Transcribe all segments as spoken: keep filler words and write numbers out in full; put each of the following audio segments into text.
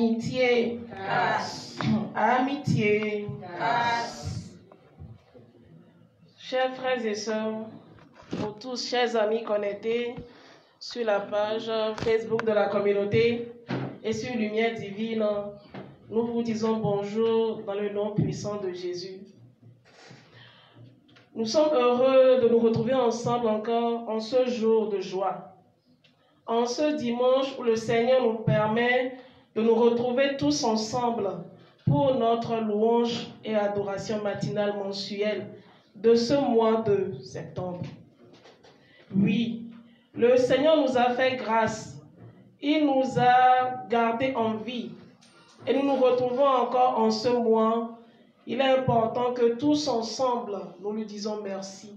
Amitié. Grâce. Amitié. Grâce. Chers frères et sœurs, pour tous, chers amis connectés sur la page Facebook de la communauté et sur Lumière Divine, nous vous disons bonjour dans le nom puissant de Jésus. Nous sommes heureux de nous retrouver ensemble encore en ce jour de joie, en ce dimanche où le Seigneur nous permet de nous retrouver tous ensemble pour notre louange et adoration matinale mensuelle de ce mois de septembre. Oui, le Seigneur nous a fait grâce. Il nous a gardés en vie. Et nous nous retrouvons encore en ce mois. Il est important que tous ensemble, nous lui disons merci.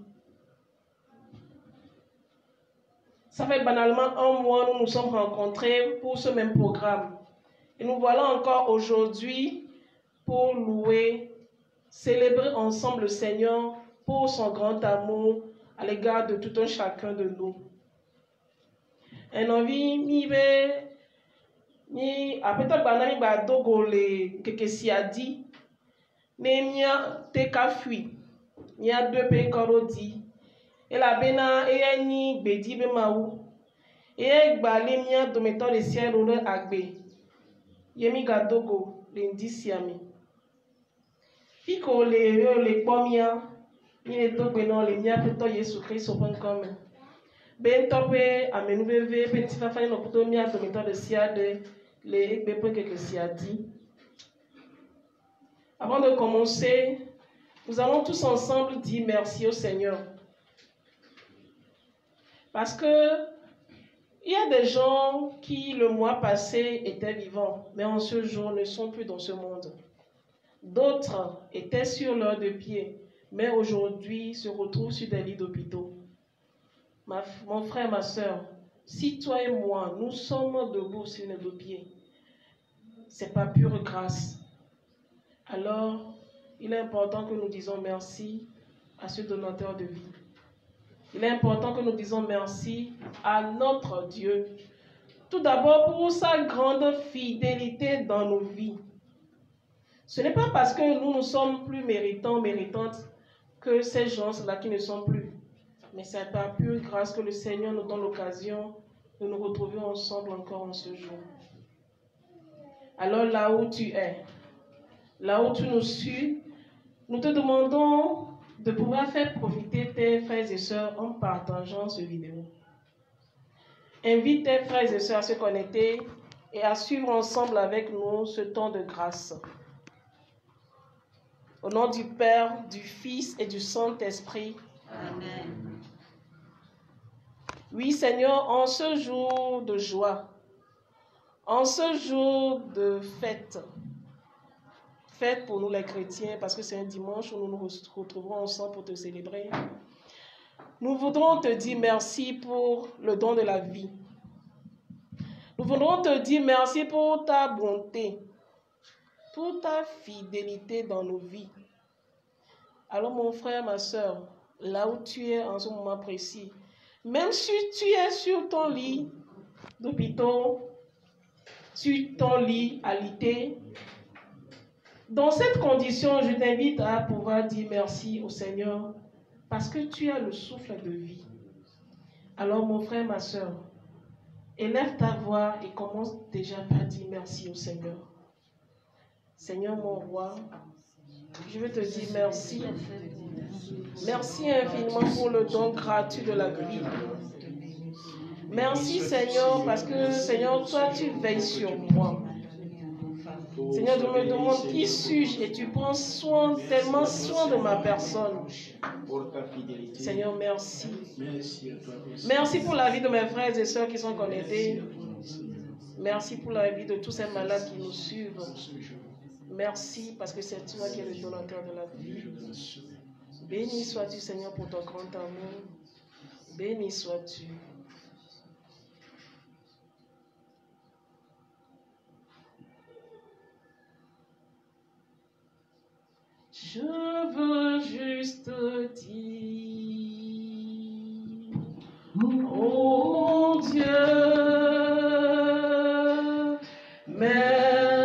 Ça fait banalement un mois, nous nous sommes rencontrés pour ce même programme. Et nous voilà encore aujourd'hui pour louer, célébrer ensemble le Seigneur pour son grand amour à l'égard de tout un chacun de nous. Un envie, mi be, mi apeta banami ba dogo le keke si a dit, ne mia te ka fui, mia deux pe koro di, et la bena e ni bedi be maou, e gba le mia dometo le ciel ou le agbe, yemi ga dogo le ndisiami. Fiko le le pomia, mi le dogo non le mia peto Yesu Christ au point comme. Ben topé amenuveve petit fafani no puto mia dometo le ciel de le egbe point que si a dit. Avant de commencer, nous allons tous ensemble dire merci au Seigneur. Parce que il y a des gens qui, le mois passé, étaient vivants, mais en ce jour ne sont plus dans ce monde. D'autres étaient sur l'heure de pied, mais aujourd'hui se retrouvent sur des lits d'hôpitaux. Ma, mon frère, ma soeur, si toi et moi, nous sommes debout sur nos deux pieds, ce n'est pas pure grâce. Alors, il est important que nous disions merci à ce donateur de vie. Il est important que nous disions merci à notre Dieu. Tout d'abord pour sa grande fidélité dans nos vies. Ce n'est pas parce que nous nous sommes plus méritants, méritantes, que ces gens-là qui ne sont plus. Mais c'est par pure grâce que le Seigneur nous donne l'occasion de nous retrouver ensemble encore en ce jour. Alors là où tu es, là où tu nous suis, nous te demandons de pouvoir faire profiter tes frères et sœurs en partageant cette vidéo. Invite tes frères et sœurs à se connecter et à suivre ensemble avec nous ce temps de grâce. Au nom du Père, du Fils et du Saint-Esprit. Amen. Oui, Seigneur, en ce jour de joie, en ce jour de fête, fête pour nous les chrétiens, parce que c'est un dimanche où nous nous retrouverons ensemble pour te célébrer, nous voudrons te dire merci pour le don de la vie. Nous voudrons te dire merci pour ta bonté, pour ta fidélité dans nos vies. Alors mon frère, ma soeur, là où tu es en ce moment précis, même si tu es sur ton lit d'hôpital, sur ton lit alité, dans cette condition, je t'invite à pouvoir dire merci au Seigneur parce que tu as le souffle de vie. Alors mon frère, ma soeur, élève ta voix et commence déjà par dire merci au Seigneur. Seigneur mon roi, je veux te dire merci. Merci infiniment pour le don gratuit de la vie. Merci Seigneur parce que Seigneur, toi tu veilles sur moi. Seigneur, je me demande qui suis-je et tu prends soin, tellement soin de ma personne. Seigneur, merci. Merci pour la vie de mes frères et sœurs qui sont connectés. Merci pour la vie de tous ces malades qui nous suivent. Merci parce que c'est toi qui es le donateur de la vie. Béni sois-tu, Seigneur, pour ton grand amour. Béni sois-tu. Je veux juste dire, oh mon Dieu, merci.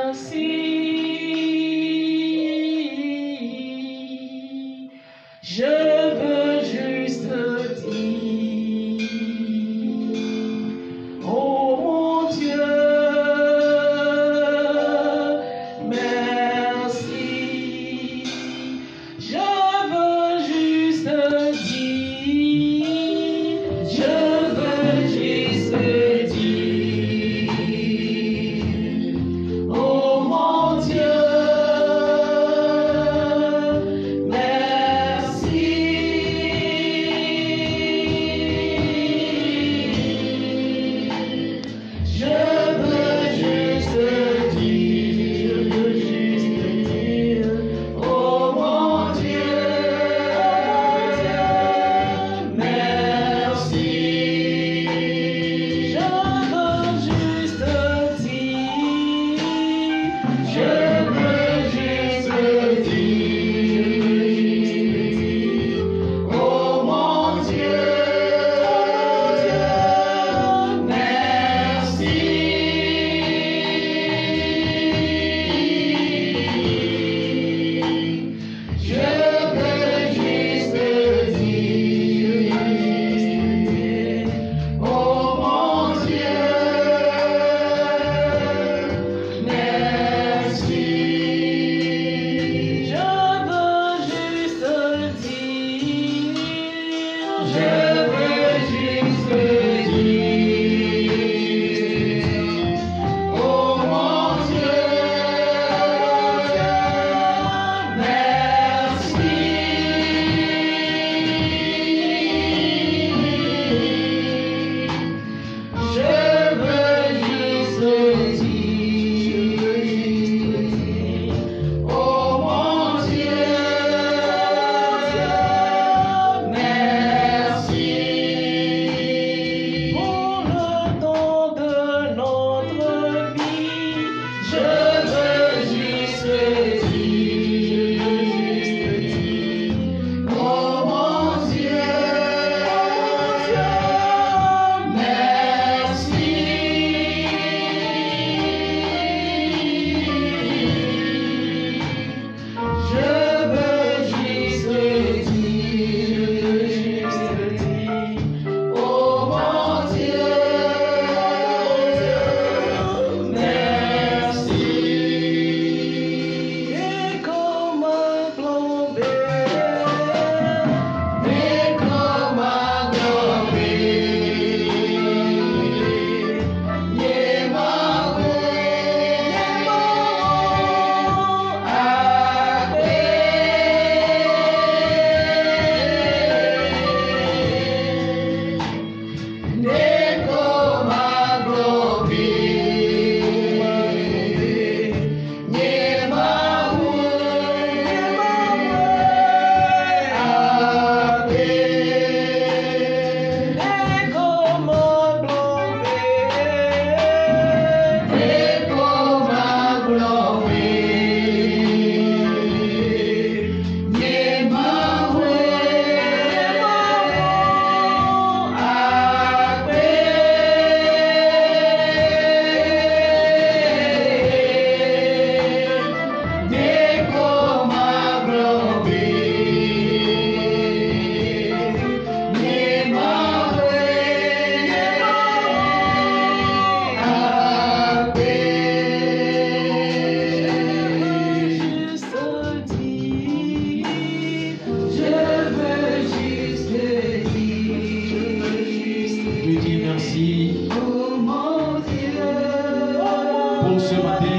fidélité.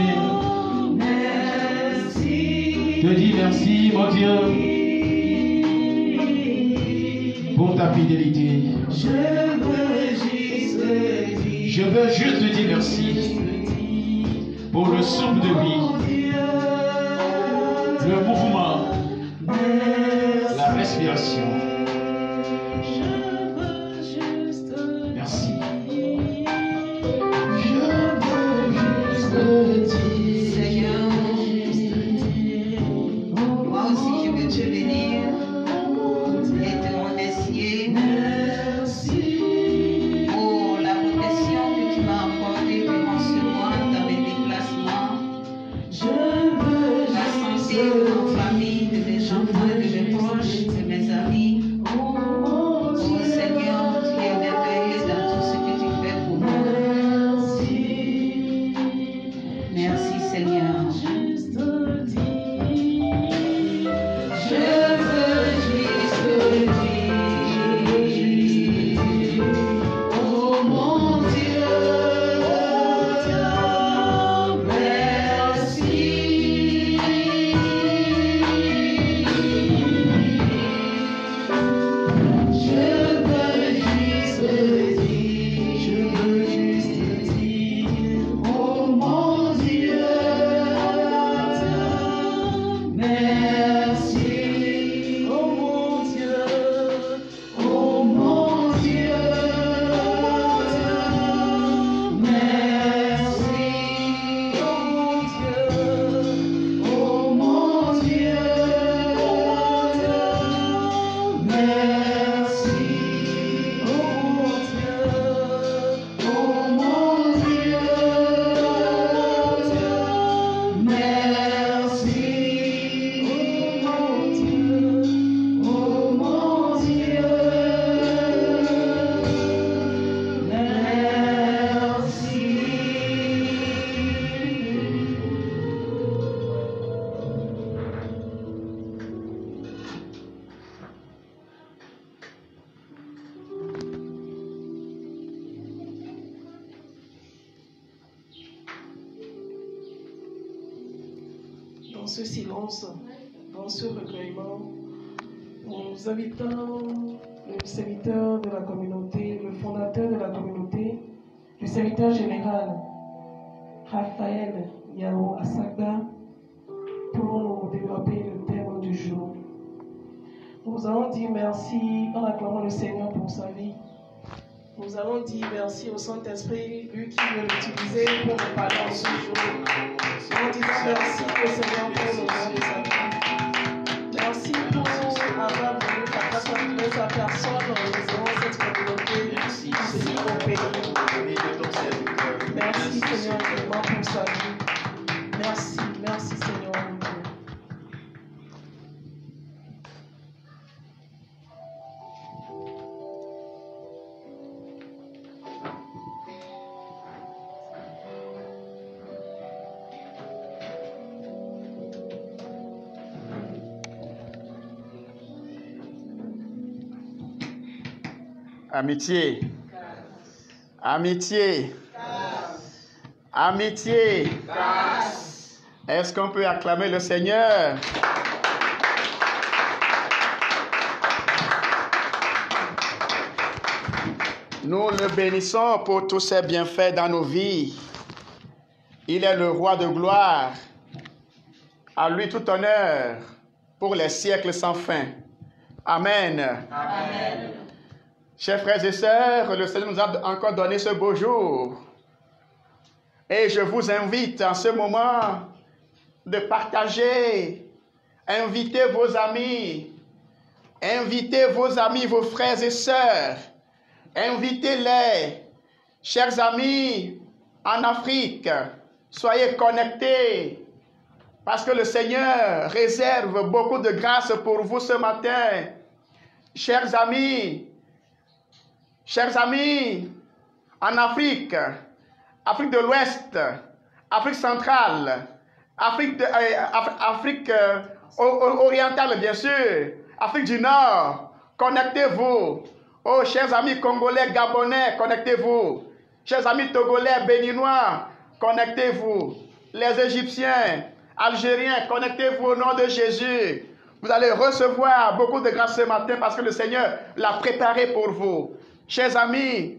Je te dis merci, mon Dieu, pour ta fidélité. Je veux juste te dire merci pour le souffle de vie, le mouvement, la respiration. Merci. Je veux juste te dire, Seigneur, moi aussi je veux te bénir et te remercier pour la protection que tu m'as apportée durant ce mois dans les déplacements, la santé de ma famille, de mes enfants, de mes proches, de mes amis. Oh Seigneur, tu es merveilleux dans tout ce que tu fais pour moi. Merci Seigneur. Je veux juste dire, oh mon Dieu, merci. Je veux juste dire, je veux juste dire, oh mon Dieu, merci. Oh mon Dieu, oh mon Dieu, merci. Oh mon Dieu, oh mon Dieu, merci. Oh mon Dieu, merci. Oh mon Dieu, Dans ce silence, dans ce recueillement, nous invitons le serviteur de la communauté, le fondateur de la communauté, le serviteur général, Raphaël Yao Asagba, pour nous développer le thème du jour. Nous allons dire merci en acclamant le Seigneur pour sa vie. Nous allons dire merci au Saint-Esprit, lui qui veut l'utiliser pour nous parler en ce jour. Nous disons merci au Seigneur pour le don de sa vie. Merci pour avoir voulu partager sa personne dans cette communauté ici au pays. Merci Seigneur vraiment pour sa vie. Merci, merci Seigneur. Amitié. Amitié. Amitié. Est-ce qu'on peut acclamer le Seigneur? Nous le bénissons pour tous ses bienfaits dans nos vies. Il est le roi de gloire. À lui tout honneur pour les siècles sans fin. Amen. Amen. Chers frères et sœurs, le Seigneur nous a encore donné ce beau jour. Et je vous invite en ce moment de partager, invitez vos amis, invitez vos amis, vos frères et sœurs, invitez-les, chers amis en Afrique, soyez connectés, parce que le Seigneur réserve beaucoup de grâce pour vous ce matin. Chers amis, Chers amis, en Afrique, Afrique de l'Ouest, Afrique centrale, Afrique, de, euh, Af Afrique euh, orientale bien sûr, Afrique du Nord, connectez-vous. Oh, chers amis congolais, gabonais, connectez-vous. Chers amis togolais, béninois, connectez-vous. les Égyptiens, Algériens, connectez-vous au nom de Jésus. Vous allez recevoir beaucoup de grâce ce matin parce que le Seigneur l'a préparé pour vous. Chers amis,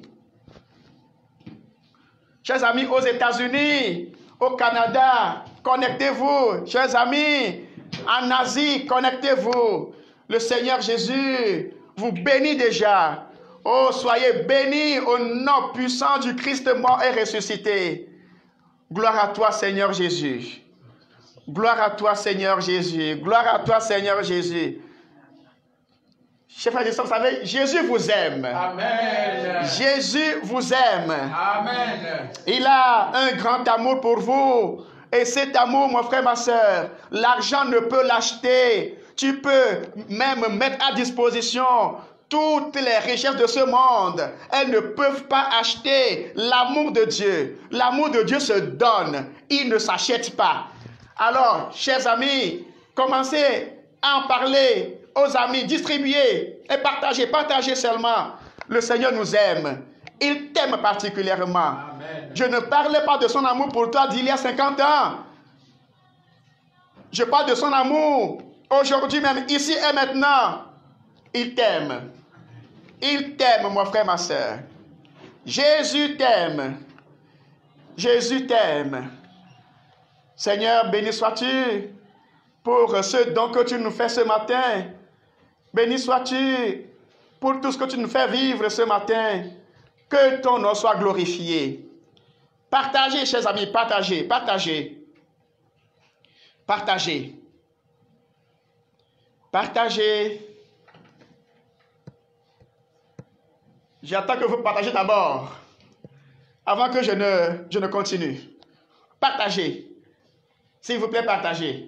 chers amis aux États-Unis, au Canada, connectez-vous. Chers amis, en Asie, connectez-vous. Le Seigneur Jésus vous bénit déjà. Oh, soyez bénis au nom puissant du Christ mort et ressuscité. Gloire à toi, Seigneur Jésus. Gloire à toi, Seigneur Jésus. Gloire à toi, Seigneur Jésus. Chers frères et sœurs, vous savez, Jésus vous aime. Amen. Jésus vous aime. Amen. Il a un grand amour pour vous. Et cet amour, mon frère, ma soeur, l'argent ne peut l'acheter. Tu peux même mettre à disposition toutes les richesses de ce monde. Elles ne peuvent pas acheter l'amour de Dieu. L'amour de Dieu se donne. Il ne s'achète pas. Alors, chers amis, commencez à en parler aux amis, distribuez et partagez, partagez seulement. Le Seigneur nous aime. Il t'aime particulièrement. Amen. Je ne parlais pas de son amour pour toi d'il y a cinquante ans. Je parle de son amour aujourd'hui même, ici et maintenant. Il t'aime. Il t'aime, mon frère, ma soeur. Jésus t'aime. Jésus t'aime. Seigneur, béni sois-tu pour ce don que tu nous fais ce matin. Béni sois-tu pour tout ce que tu nous fais vivre ce matin. Que ton nom soit glorifié. Partagez, chers amis, partagez, partagez. Partagez. Partagez. J'attends que vous partagez d'abord, avant que je ne, je ne continue. Partagez. S'il vous plaît, partagez.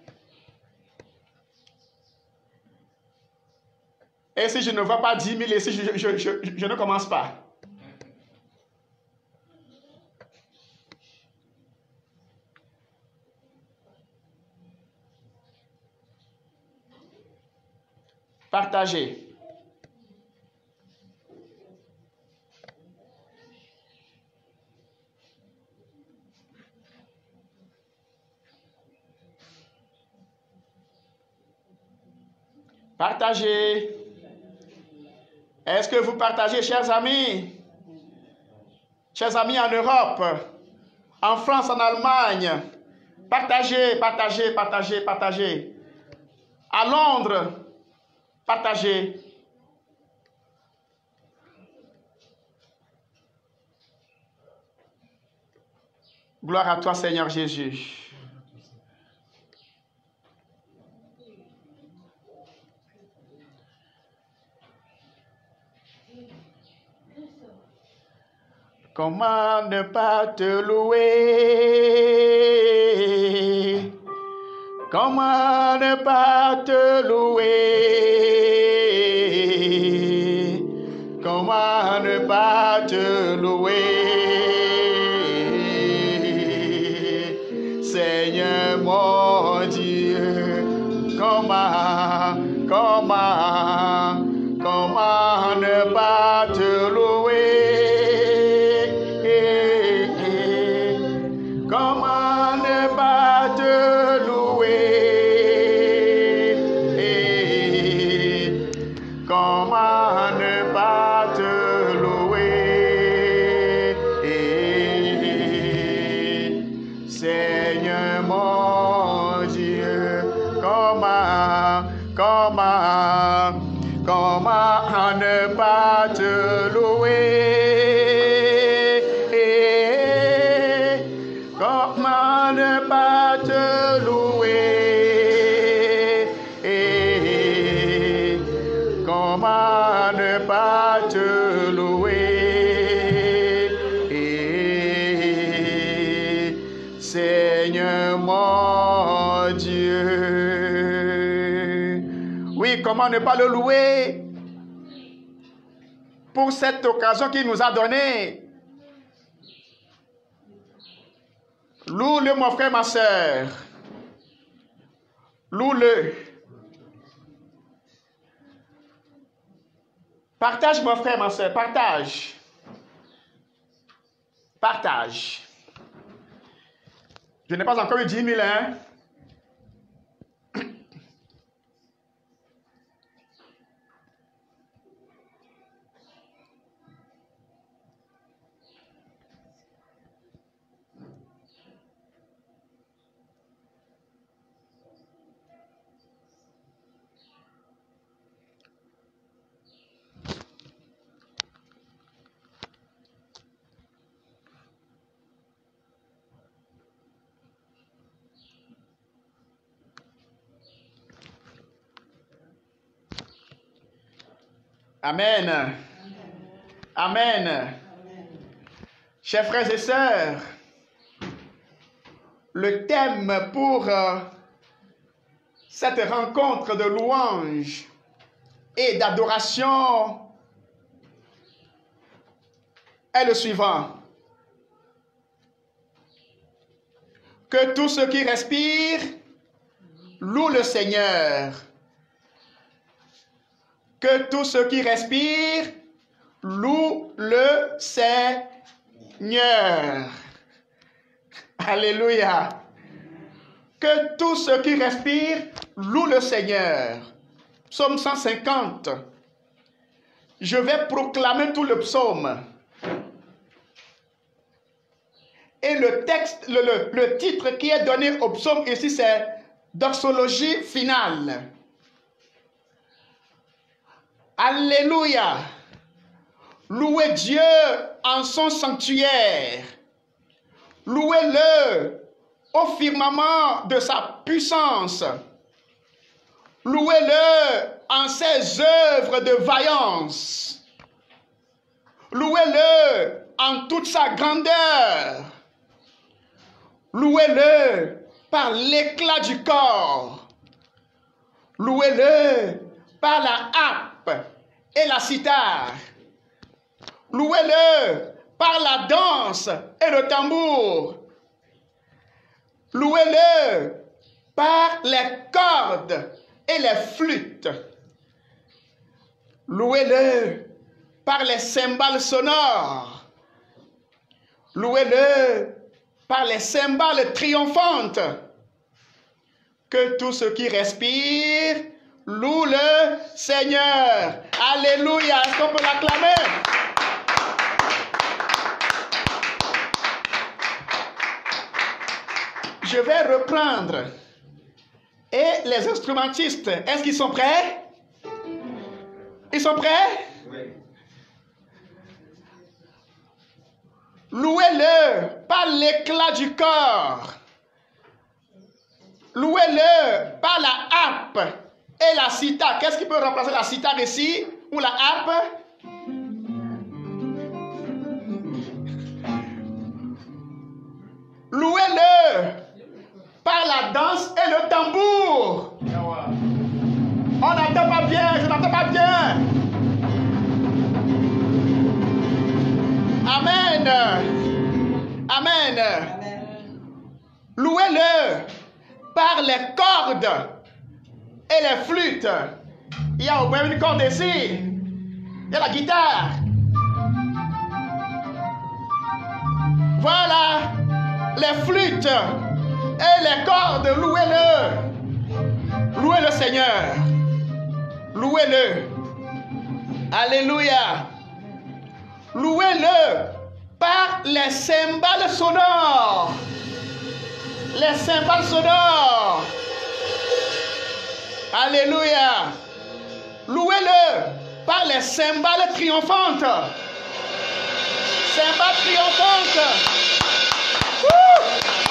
Et si je ne vois pas dix mille, et si je, je, je, je, je ne commence pas. Partagez. Partagez. Est-ce que vous partagez, chers amis? Chers amis en Europe, en France, en Allemagne. Partagez, partagez, partagez, partagez. À Londres, partagez. Gloire à toi, Seigneur Jésus. Comment ne pas te louer? Comment ne pas te louer? Comment ne pas te louer? Seigneur mon Dieu, comment, comment, comment ne pas te louer? Comment ne pas te louer? Comment ne pas te louer? Seigneur mon Dieu, comment, comment, comment ne pas te louer? Comment ne pas te louer? Comment ne pas te louer? Seigneur mon Dieu. Oui, comment ne pas le louer pour cette occasion qu'il nous a donnée? Loue-le, mon frère, ma soeur. Loue-le. Partage, mon frère, ma soeur. Partage. Partage. Je n'ai pas encore eu dix mille, hein? Amen. Amen. Amen. Amen. Chers frères et sœurs, le thème pour euh, cette rencontre de louange et d'adoration est le suivant. Que tous ceux qui respirent louent le Seigneur. Que tous ceux qui respirent louent le Seigneur. Alléluia. Que tous ceux qui respirent louent le Seigneur. Psaume cent cinquante. Je vais proclamer tout le psaume. Et le texte, le, le, le titre qui est donné au psaume ici, c'est doxologie finale. Alléluia. Louez Dieu en son sanctuaire. Louez-le au firmament de sa puissance. Louez-le en ses œuvres de vaillance. Louez-le en toute sa grandeur. Louez-le par l'éclat du corps. Louez-le par la harpe et la cithare. Louez-le par la danse et le tambour. Louez-le par les cordes et les flûtes. Louez-le par les cymbales sonores. Louez-le par les cymbales triomphantes. Que tous ceux qui respirent louent le Seigneur. Alléluia. Est-ce qu'on peut l'acclamer? Je vais reprendre. Et les instrumentistes, est-ce qu'ils sont prêts? Ils sont prêts? Oui. Louez-le par l'éclat du corps. Louez-le par la harpe et la cithare. Qu'est-ce qui peut remplacer la cithare ici? Ou la harpe? Louez-le par la danse et le tambour. On n'entend pas bien, je n'entends pas bien. Amen. Amen. Amen. Louez-le par les cordes et les flûtes. Il y a au moins une corde ici. Il y a la guitare. Voilà les flûtes et les cordes. Louez-le. Louez le Seigneur. Louez-le. Alléluia. Louez-le par les cymbales sonores. Les cymbales sonores. Alléluia. Louez-le par les cymbales triomphantes. Cymbales triomphantes. Wouh!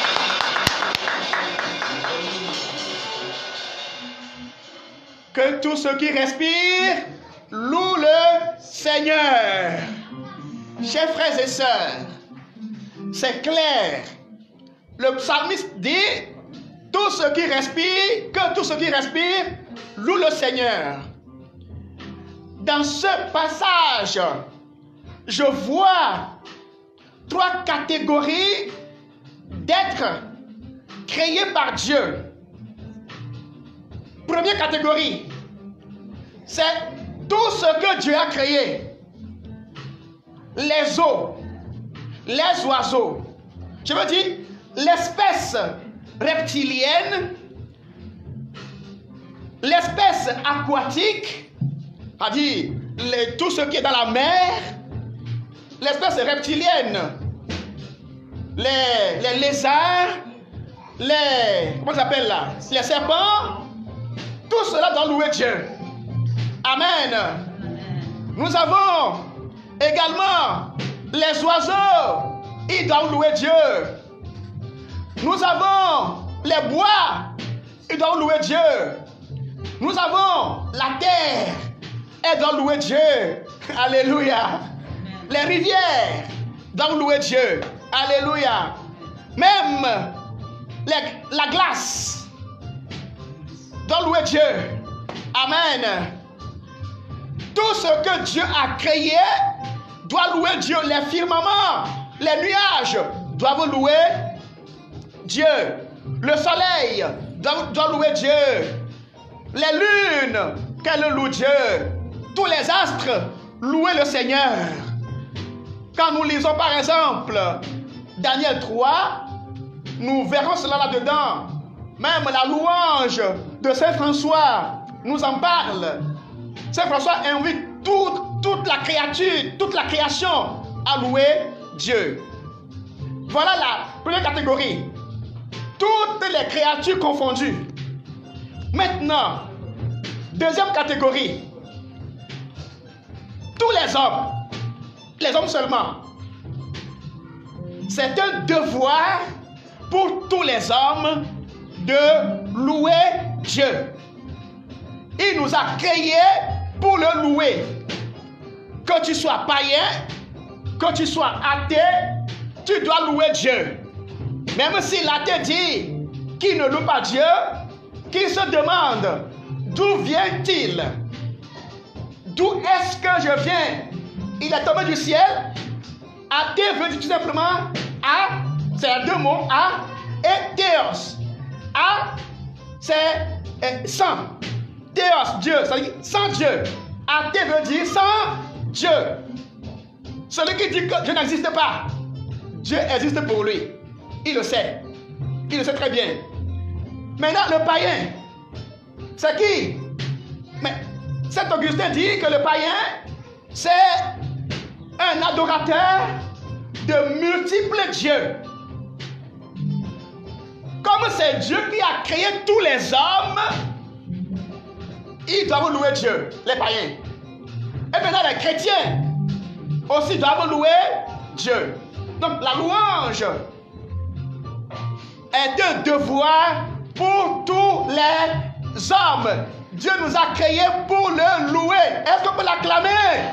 Que tous ceux qui respirent louent le Seigneur. Chers frères et sœurs, c'est clair. Le psalmiste dit, tous ceux qui respirent, que tous ceux qui respirent louent le Seigneur. Dans ce passage, je vois trois catégories d'êtres créés par Dieu. Première catégorie, c'est tout ce que Dieu a créé. Les eaux, les oiseaux. Je veux dire, l'espèce reptilienne, l'espèce aquatique, c'est-à-dire les- tout ce qui est dans la mer, l'espèce reptilienne, les, les lézards, les, comment ça s'appelle là, les serpents, tout cela doit louer Dieu. Amen. Nous avons également les oiseaux, ils doivent louer Dieu. Nous avons les bois, ils doivent louer Dieu. Nous avons la terre, elle doit louer Dieu. Alléluia. Les rivières doivent louer Dieu. Alléluia. Même les- la glace doit louer Dieu. Amen. Tout ce que Dieu a créé doit louer Dieu. Les firmaments, les nuages doivent louer Dieu. Le soleil doit, doit louer Dieu. Les lunes, qu'elles louent Dieu. Tous les astres, louez le Seigneur. Quand nous lisons par exemple Daniel trois, nous verrons cela là-dedans. Même la louange de Saint François nous en parle. Saint François invite toute, toute la créature, toute la création à louer Dieu. Voilà la première catégorie. Toutes les créatures confondues. Maintenant, deuxième catégorie. Tous les hommes, les hommes seulement. C'est un devoir pour tous les hommes de louer Dieu. Il nous a créés pour le louer. Que tu sois païen, que tu sois athée, tu dois louer Dieu. Même si l'athée dit qu'il ne loue pas Dieu, qu'il se demande d'où vient-il? D'où est-ce que je viens? Il est tombé du ciel. Athée veut dire tout simplement A, c'est deux mots, A et Théos. A, c'est euh, sans. Théos, Dieu, ça veut dire sans Dieu. Athée veut dire sans Dieu. Celui qui dit que Dieu n'existe pas, Dieu existe pour lui. Il le sait. Il le sait très bien. Maintenant, le païen, c'est qui? Mais Saint Augustin dit que le païen, c'est un adorateur de multiples dieux. Comme c'est Dieu qui a créé tous les hommes, ils doivent louer Dieu, les païens. Et maintenant, les chrétiens aussi doivent louer Dieu. Donc, la louange est un devoir pour tous les hommes. Dieu nous a créés pour le louer. Est-ce qu'on peut l'acclamer?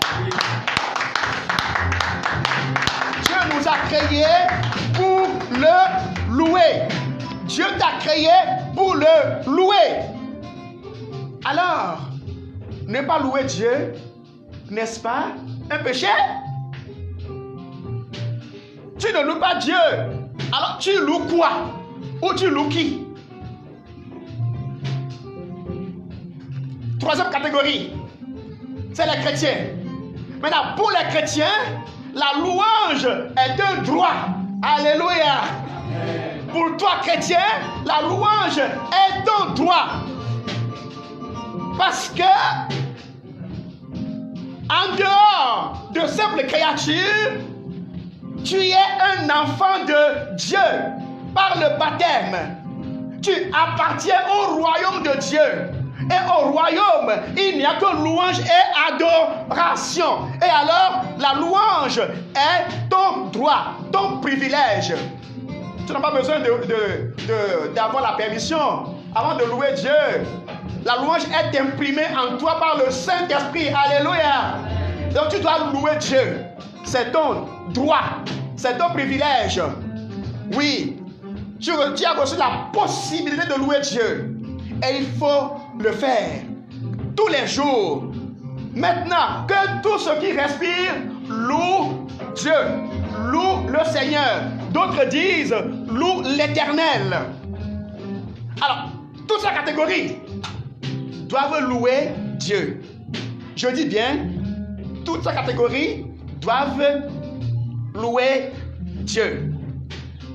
Dieu nous a créés pour le louer. Dieu t'a créé pour le louer. Alors, ne pas louer Dieu, n'est-ce pas un péché? Tu ne loues pas Dieu. Alors tu loues quoi? Ou tu loues qui? Troisième catégorie, c'est les chrétiens. Maintenant, pour les chrétiens, la louange est un droit. Alléluia. Pour toi, chrétien, la louange est un droit. Parce que, en dehors de simples créatures, tu es un enfant de Dieu par le baptême. Tu appartiens au royaume de Dieu. Et au royaume, il n'y a que louange et adoration. Et alors, la louange est ton droit, ton privilège. Tu n'as pas besoin de, de, de, d'avoir la permission avant de louer Dieu. La louange est imprimée en toi par le Saint-Esprit. Alléluia. Donc tu dois louer Dieu. C'est ton droit. C'est ton privilège. Oui. Tu, tu as reçu la possibilité de louer Dieu. Et il faut le faire tous les jours. Maintenant, que tout ce qui respire loue Dieu, loue le Seigneur. D'autres disent loue l'Éternel. Alors, toutes ces catégories doivent louer Dieu. Je dis bien, toutes ces catégories doivent louer Dieu.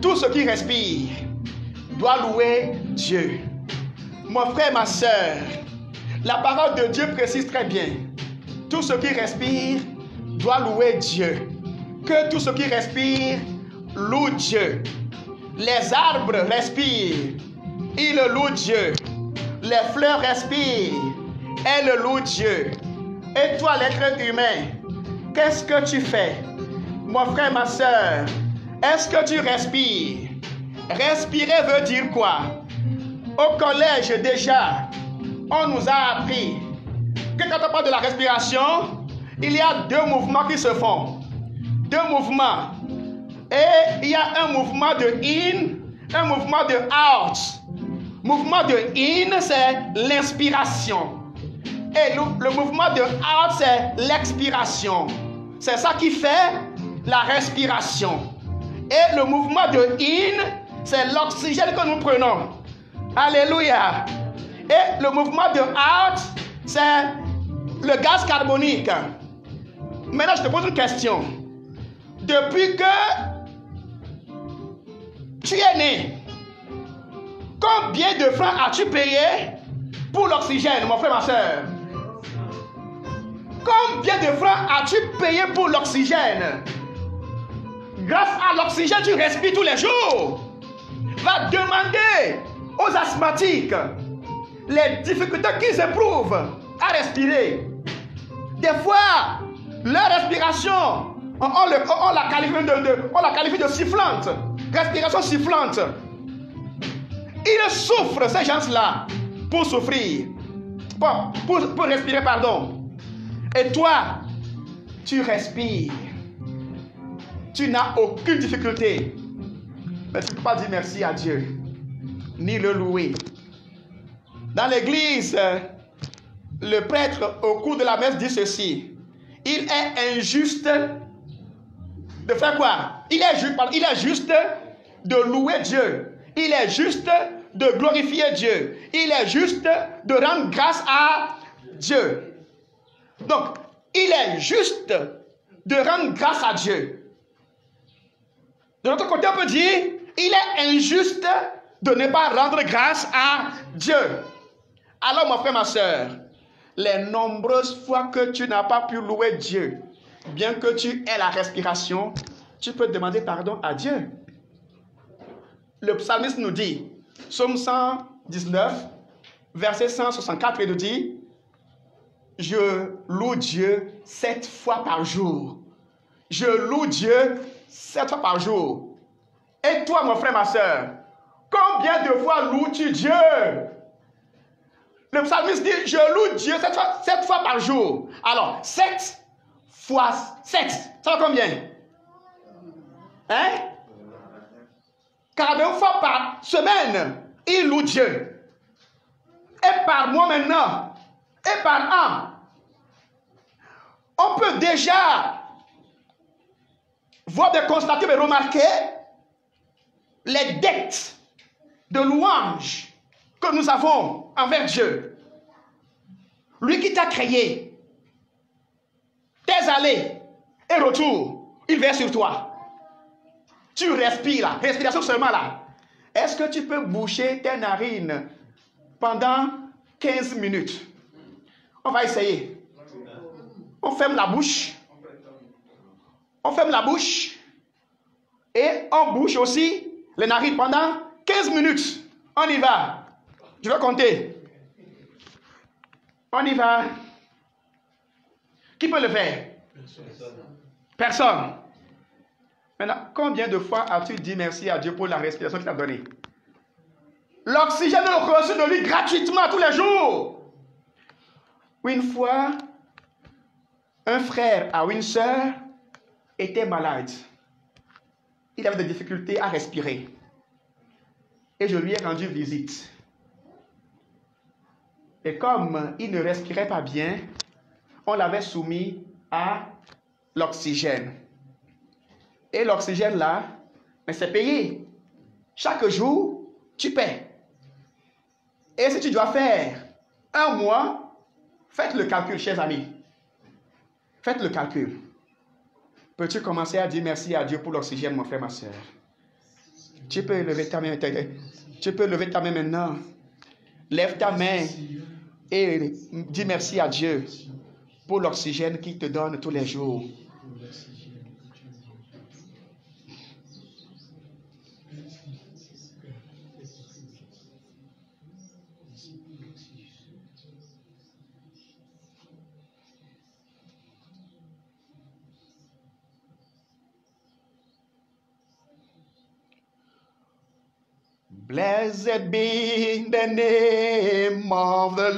tout ce qui respire doit louer Dieu. Mon frère, ma soeur, la parole de Dieu précise très bien. Tout ce qui respire doit louer Dieu. Que tout ce qui respire loue Dieu. Les arbres respirent, ils louent Dieu. Les fleurs respirent, elles louent Dieu. Et toi, l'être humain, qu'est-ce que tu fais? Mon frère, ma soeur, est-ce que tu respires? Respirer veut dire quoi? Au collège déjà, on nous a appris que quand on parle de la respiration, il y a deux mouvements qui se font. Deux mouvements. Et il y a un mouvement de in, un mouvement de out. Mouvement de in, c'est l'inspiration. Et le, le mouvement de out, c'est l'expiration. C'est ça qui fait la respiration. Et le mouvement de in, c'est l'oxygène que nous prenons. Alléluia. Et le mouvement de out, c'est le gaz carbonique. Maintenant, je te pose une question. Depuis que tu es né, combien de francs as-tu payé pour l'oxygène, mon frère, ma soeur? Combien de francs as-tu payé pour l'oxygène? Grâce à l'oxygène, tu respires tous les jours. Va demander aux asthmatiques les difficultés qu'ils éprouvent à respirer. Des fois, leur respiration, on, on, le, on, la qualifie de, de, on la qualifie de sifflante. Respiration sifflante. Ils souffrent, ces gens-là, pour souffrir. Pour, pour, pour respirer, pardon. Et toi, tu respires. Tu n'as aucune difficulté. Mais tu ne peux pas dire merci à Dieu, ni le louer. Dans l'église, le prêtre, au cours de la messe, dit ceci. Il est injuste de faire quoi? Il est juste, il est juste de louer Dieu. Il est juste de glorifier Dieu. Il est juste de rendre grâce à Dieu. Donc, il est juste de rendre grâce à Dieu. De l'autre côté, on peut dire, il est injuste de ne pas rendre grâce à Dieu. Alors, mon frère, ma soeur, les nombreuses fois que tu n'as pas pu louer Dieu, bien que tu aies la respiration, tu peux demander pardon à Dieu. Le psalmiste nous dit, Psaume cent dix-neuf, verset cent soixante-quatre, il nous dit, je loue Dieu sept fois par jour. Je loue Dieu sept fois par jour. Et toi, mon frère, ma soeur, combien de fois loues-tu Dieu? Le psalmiste dit, je loue Dieu sept fois, sept fois par jour. Alors, sept fois sept, ça va combien? Hein? quarante fois par semaine, il loue Dieu. Et par mois maintenant, et par an, on peut déjà voir, de constater, de remarquer les dettes de louange que nous avons envers Dieu. Lui qui t'a créé, tes allées et retours, il veille sur toi. Tu respires là, respiration seulement là. Est-ce que tu peux boucher tes narines pendant quinze minutes? On va essayer. On ferme la bouche. On ferme la bouche. Et on bouche aussi les narines pendant quinze minutes. On y va. Je vais compter. On y va. Qui peut le faire? Personne. Maintenant, combien de fois as-tu dit merci à Dieu pour la respiration qu'il t'a donnée? L'oxygène reçu de lui gratuitement tous les jours. Une fois, un frère ou une sœur était malade. Il avait des difficultés à respirer. Et je lui ai rendu visite. Et comme il ne respirait pas bien, on l'avait soumis à l'oxygène. Et l'oxygène là, mais c'est payé. Chaque jour, tu paies. Et si tu dois faire un mois, faites le calcul, chers amis. Faites le calcul. Peux-tu commencer à dire merci à Dieu pour l'oxygène, mon frère, ma soeur? Tu peux lever ta main. Tu peux lever ta main maintenant. Lève ta main et dis merci à Dieu pour l'oxygène qu'il te donne tous les jours. Blessed be the name of the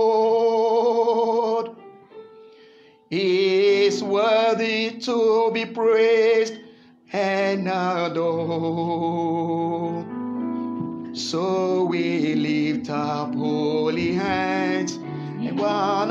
Lord. He is worthy to be praised and adored. So we lift up holy hands in one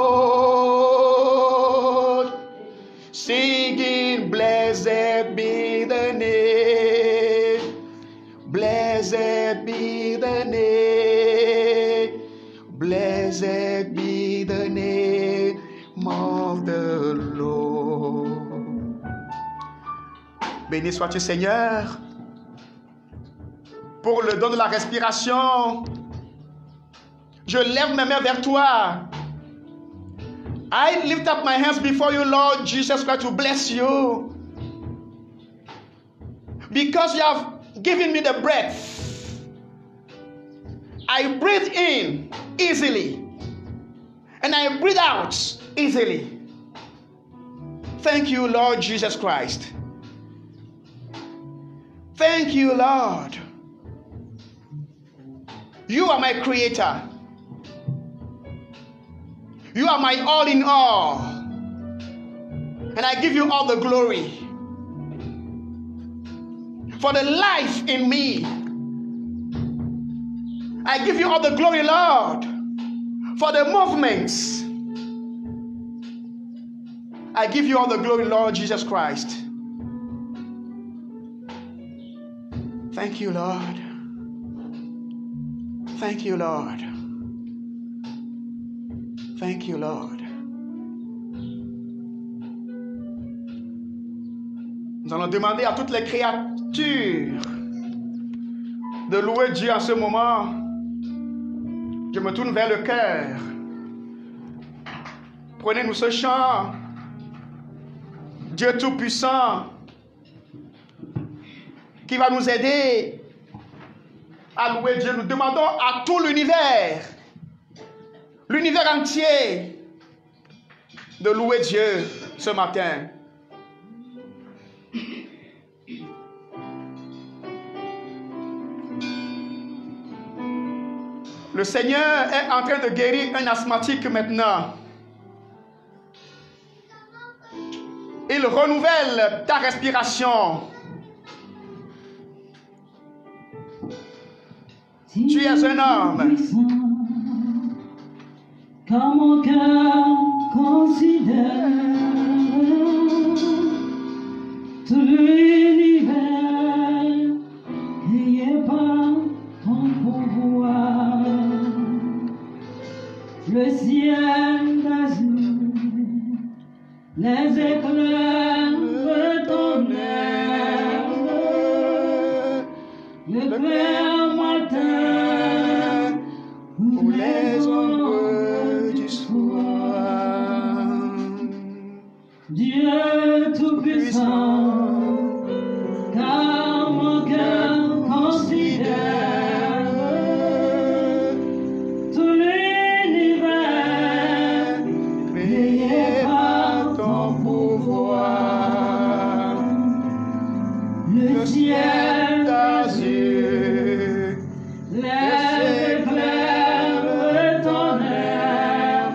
accord, singing, blessed be the name, blessed be the name, blessed be the name of the Lord. Béni sois-tu, Seigneur, pour le don de la respiration. Je lève mes mains vers toi. I lift up my hands before you, Lord Jesus Christ, to bless you. Because you have given me the breath. I breathe in easily. And I breathe out easily. Thank you, Lord Jesus Christ. Thank you, Lord. You are my creator. You are my all in all. And I give you all the glory for the life in me. I give you all the glory, Lord, for the movements. I give you all the glory, Lord Jesus Christ. Thank you, Lord. Thank you, Lord. Thank you, Lord. Nous allons demander à toutes les créatures de louer Dieu en ce moment. Je me tourne vers le cœur. Prenez-nous ce chant. Dieu Tout-Puissant, qui va nous aider à louer Dieu. Nous demandons à tout l'univers, l'univers entier, de louer Dieu ce matin. Le Seigneur est en train de guérir un asthmatique maintenant. Il renouvelle ta respiration. Tu es un homme. Quand mon cœur considère tout l'univers créé par ton pouvoir, le ciel d'azur, les éclairs de ton air, le clair matin ou les ombres du soir. Dieu Tout-Puissant, car mon cœur considère tout l'univers créé par ton pouvoir, le ciel d'azur, les éclairs de ton air,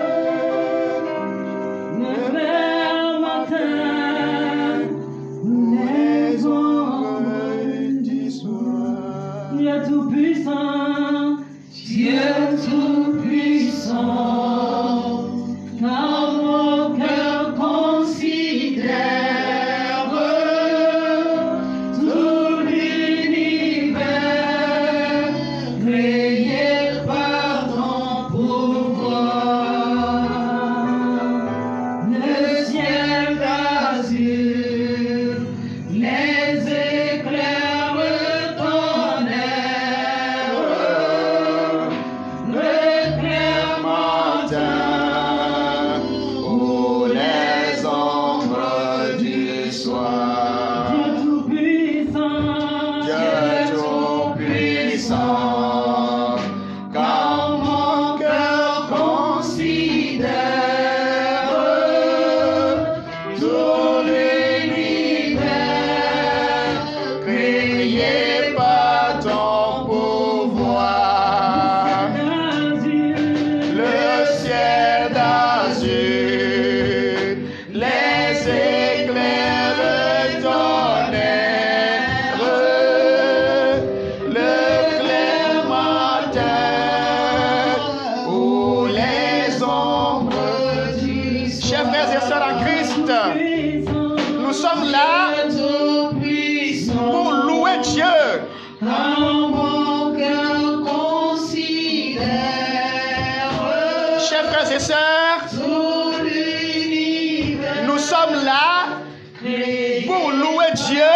le clair matin ou les ombres du soir. Dieu Tout-Puissant, Dieu Tout-Puissant, car mon cœur considère tout l'univers créé par ton pouvoir, le ciel d'azur, les éclairs sœurs, nous sommes là pour louer Dieu.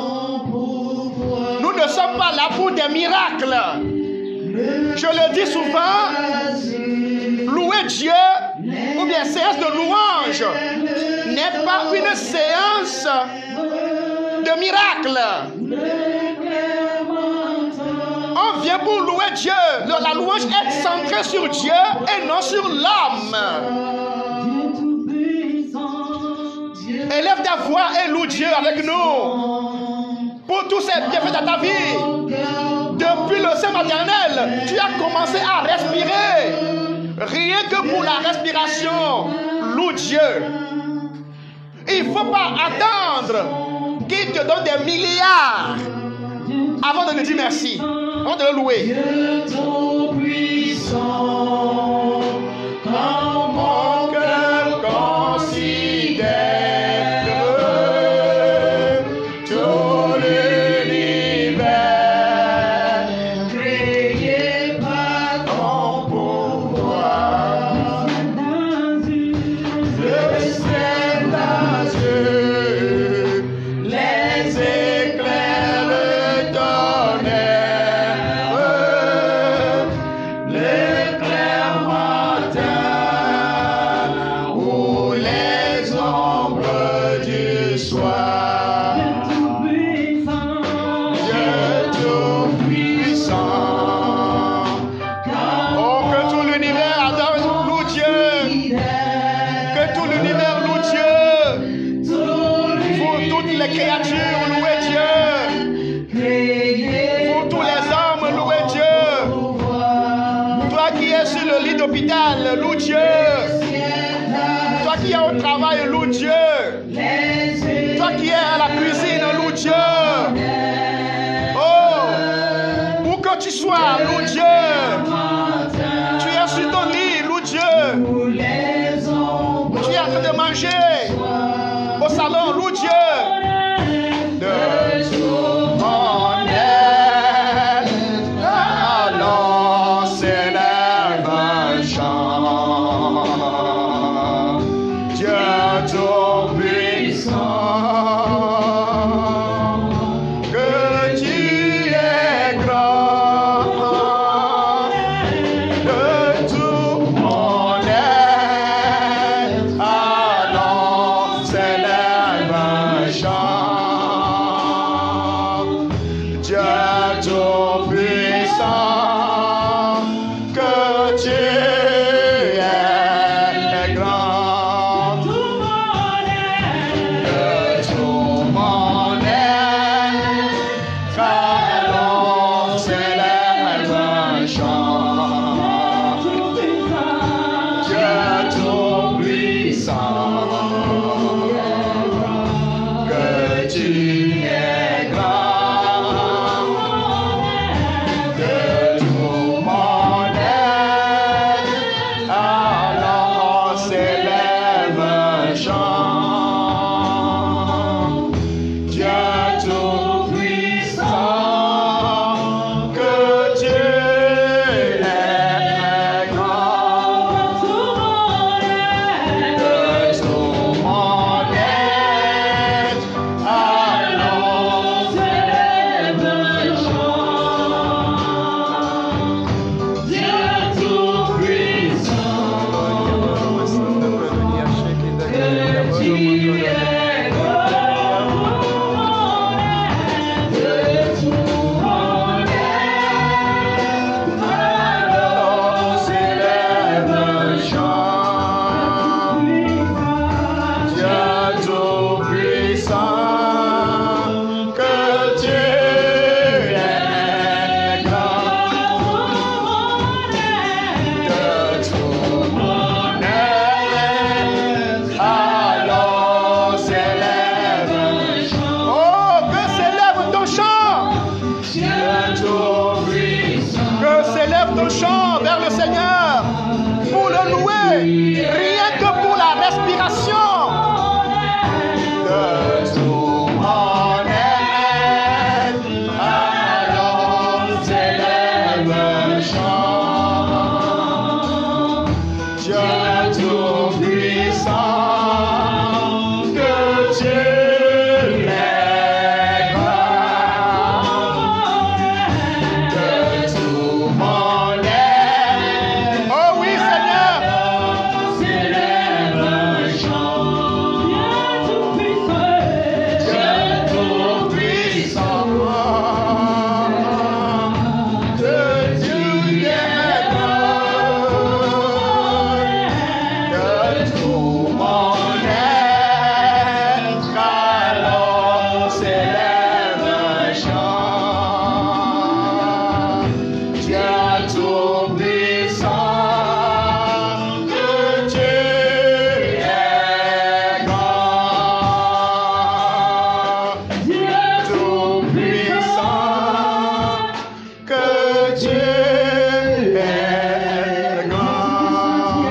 Nous ne sommes pas là pour des miracles. Je le dis souvent, louer Dieu ou bien séance de louange n'est pas une séance de miracle. On vient pour louer Dieu. La louange est centrée sur Dieu et non sur l'homme. Élève ta voix et loue Dieu avec nous pour tous ces bienfaits dans ta vie. Depuis le sein maternel, tu as commencé à respirer. Rien que pour la respiration, loue Dieu. Il ne faut pas attendre qu'il te donne des milliards avant de lui dire merci, avant de le louer. Dieu tout-puissant, quand mon cœur considère tout l'univers, créé par ton pouvoir, le ciel d'azur, les éclairs, le tonnerre, le clair matin ou les ombres du soir. Dieu tout-puissant, Oh, que tout l'univers adore, loue Dieu. Que tout l'univers loue Dieu. Pour toutes les créatures, louez Dieu. Pour tous les hommes, louez Dieu. Toi qui es sur le lit d'hôpital, loue Dieu. Toi qui es au travail, loue Dieu. Toi qui es à la cuisine, loue Dieu. Oh, où que tu sois, loue Dieu. Tu es sur ton lit, loue Dieu. Tu es en train de manger au salon, loue Dieu. De tout mon être, allons s'élève un chant. Dieu tout-puissant, que tu es grand. De tout mon être, allons s'élève un chant. Dieu tout-puissant, que tu es grand. De tout mon être, allons s'élève un chant. Dieu tout-puissant, que tu es grand. De tout mon être, allons s'élève un chant. Dieu tout-puissant, que tu es grand. De tout mon être, allons s'élève un chant. Dieu tout-puissant, que tu es grand. De tout mon être, allons s'élève un chant. Dieu tout-puissant, que tu es grand. De tout mon être, allons s'élève un chant. Oh, que s'élève ton chant. Dieu tout-puissant, que s'élève ton chant vers le Seigneur pour le louer, rien que pour la respiration. De tout mon être, allons s'élève un chant. Dieu Tout-Puissant, que tu es grand. Dieu Tout-Puissant, que tu es grand.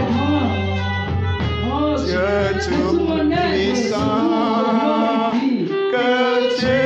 Dieu Tout-Puissant, que tu es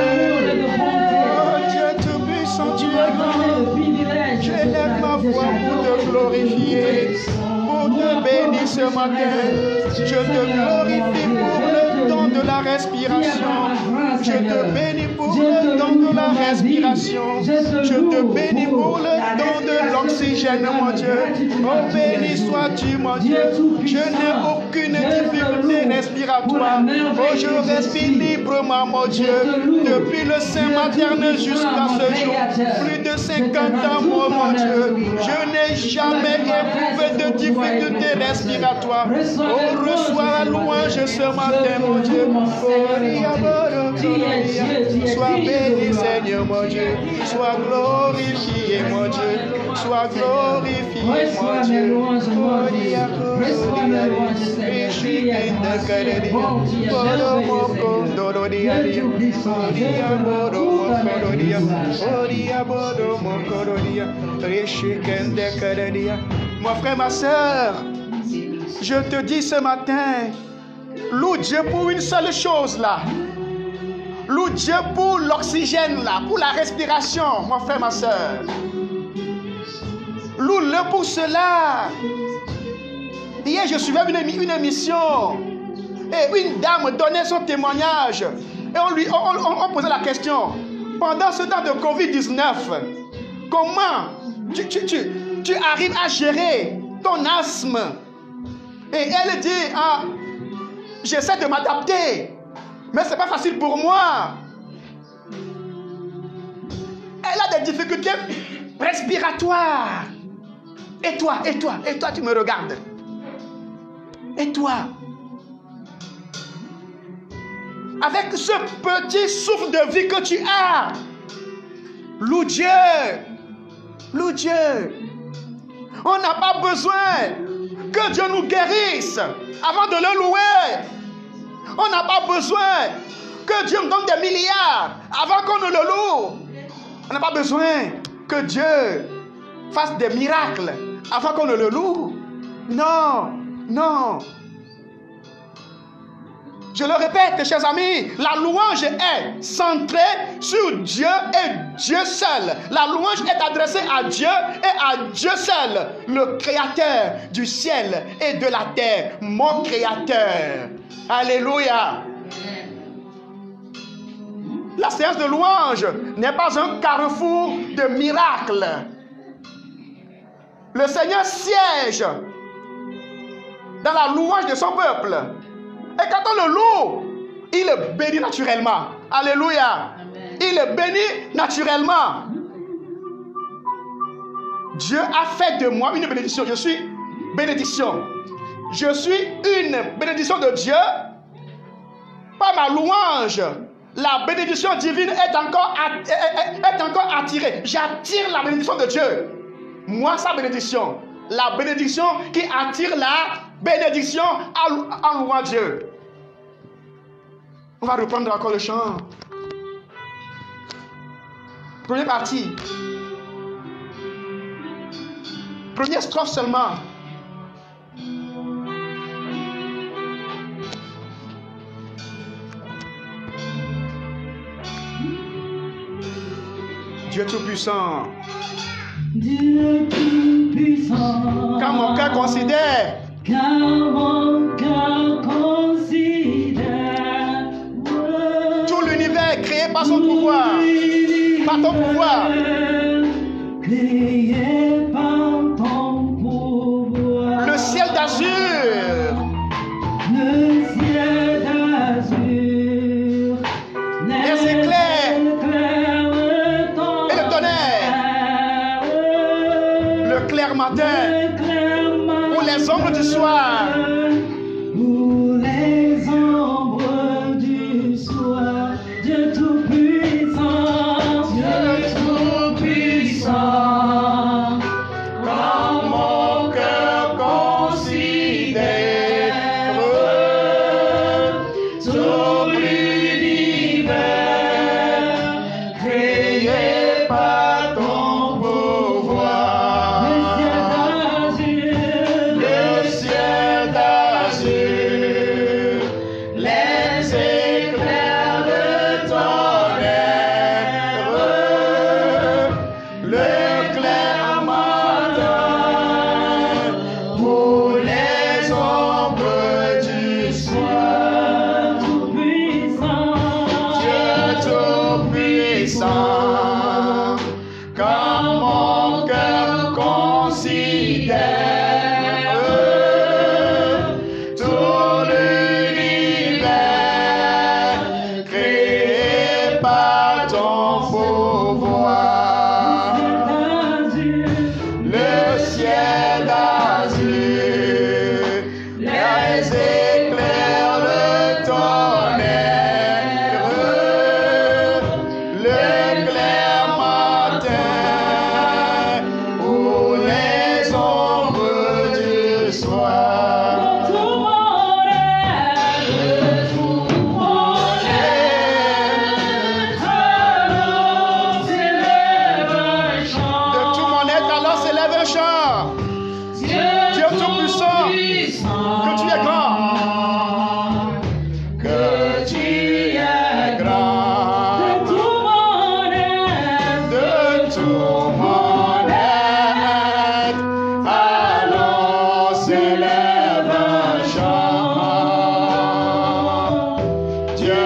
Dieu Tout-Puissant, tu es grand. J'élève ma voix pour te glorifier, pour te bénir ce matin. Je te glorifie pour le don de la respiration. Je te bénis pour le don de la respiration. Je te bénis pour le don de l'oxygène, mon Dieu. Oh, béni sois-tu, mon Dieu. Je n'ai aucune difficulté respiratoire. Oh, je respire librement, mon Dieu. Depuis le sein maternel jusqu'à ce jour, plus de cinquante ans, mon, mon Dieu. Je n'ai jamais éprouvé de difficulté respiratoire. Oh, reçois la louange ce matin, mon Dieu. Oh, sois béni, Seigneur, mon Dieu. Sois glorifié, mon Dieu. Sois glorifié, mon Dieu. Mon frère, ma soeur, je te dis ce matin, loue Dieu pour une seule chose là. Loue Dieu pour l'oxygène là, pour la respiration, mon frère, ma soeur. Loue-le pour cela. Hier, je suivais une, une émission et une dame donnait son témoignage et on lui on, on, on posait la question. Pendant ce temps de covid dix-neuf, comment tu, tu, tu, tu arrives à gérer ton asthme? Et elle dit, ah, j'essaie de m'adapter, mais ce n'est pas facile pour moi. Elle a des difficultés respiratoires. Et toi, et toi, et toi, tu me regardes. Et toi? Avec ce petit souffle de vie que tu as, loue Dieu. Loue Dieu. On n'a pas besoin que Dieu nous guérisse avant de le louer. On n'a pas besoin que Dieu nous donne des milliards avant qu'on ne le loue. On n'a pas besoin que Dieu fasse des miracles avant qu'on ne le loue. Non, non. Je le répète, chers amis, la louange est centrée sur Dieu et Dieu seul. La louange est adressée à Dieu et à Dieu seul, le créateur du ciel et de la terre, mon créateur. Alléluia. La séance de louange n'est pas un carrefour de miracles. Le Seigneur siège dans la louange de son peuple. Et quand on le loue, il le bénit naturellement. Alléluia. Amen. Il le bénit naturellement. Dieu a fait de moi une bénédiction. Je suis bénédiction. Je suis une bénédiction de Dieu. Par ma louange, la bénédiction divine est encore, est, est encore attirée. J'attire la bénédiction de Dieu. Moi, sa bénédiction. La bénédiction qui attire la bénédiction en louant Dieu. On va reprendre encore le chant. Première partie. Première strophe seulement. Dieu Tout-Puissant. Dieu Tout-Puissant. Quand mon cœur considère. Quand mon cœur considère. Tout l'univers créé par son pouvoir. Par ton pouvoir. Créé par ton pouvoir. Le ciel d'azur. Le ciel d'azur. Les éclairs. Et le tonnerre. Le clair matin. Ou les ombres du soir. Ou les ombres du soir. Dieu Tout-Puissant. Dieu Tout-Puissant. considère tout l'univers créé par ton pouvoir. Le ciel d'azur, les éclairs, le tonnerre, le clair matin ou les ombres du soir. De tout mon être, alors s'élève un chant. Dieu Tout-Puissant, que tu es grand. Que tu es grand. De tout mon être, alors s'élève un chant. Dieu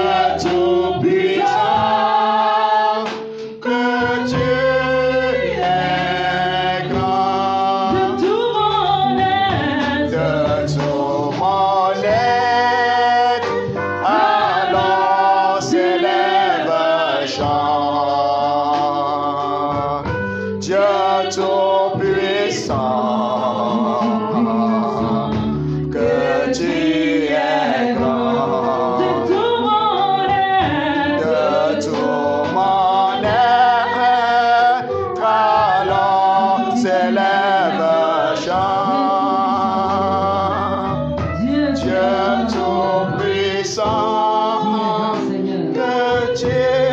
Tout-Puissant, que tu es grand. De tout mon être, alors s'élève un chant. Dieu Tout-Puissant, que tu es grand. De tout mon être, alors s'élève un chant. Dieu Tout-Puissant, que tu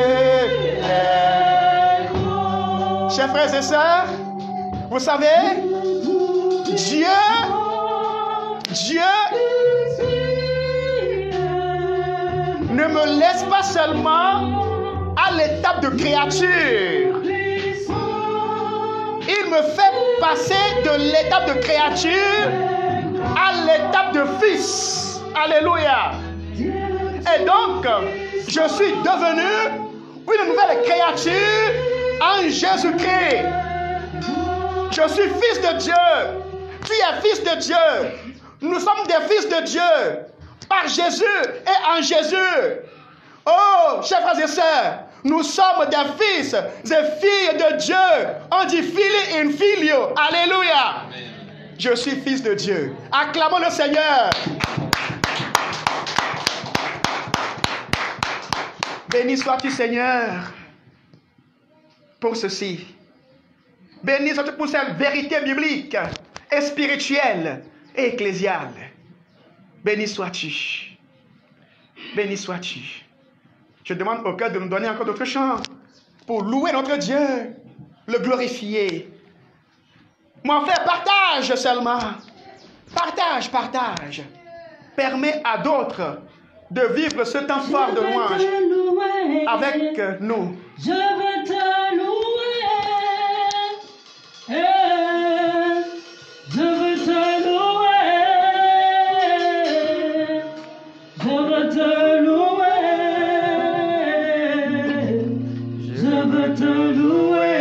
es grand. Chers frères et sœurs, vous savez, Dieu, Dieu ne me laisse pas seulement à l'étape de créature. Il me fait passer de l'étape de créature à l'étape de fils. Alléluia. Et donc, je suis devenu une nouvelle créature en Jésus-Christ. Je suis fils de Dieu. Tu es fils de Dieu. Nous sommes des fils de Dieu par Jésus et en Jésus. Oh, chers frères et sœurs, nous sommes des fils et filles de Dieu. On dit fili in filio. Alléluia. Je suis fils de Dieu. Acclamons le Seigneur. Béni sois-tu, Seigneur, pour ceci. Béni sois-tu pour cette vérité biblique et spirituelle et ecclésiale. Béni sois-tu. Béni sois-tu. Je demande au cœur de nous donner encore d'autres chants pour louer notre Dieu, le glorifier. Mon frère, partage seulement. Partage, partage. Permets à d'autres de vivre ce temps fort de louange avec nous. Je veux te louer. Eh, je veux te louer. Je veux te louer. Je veux te louer.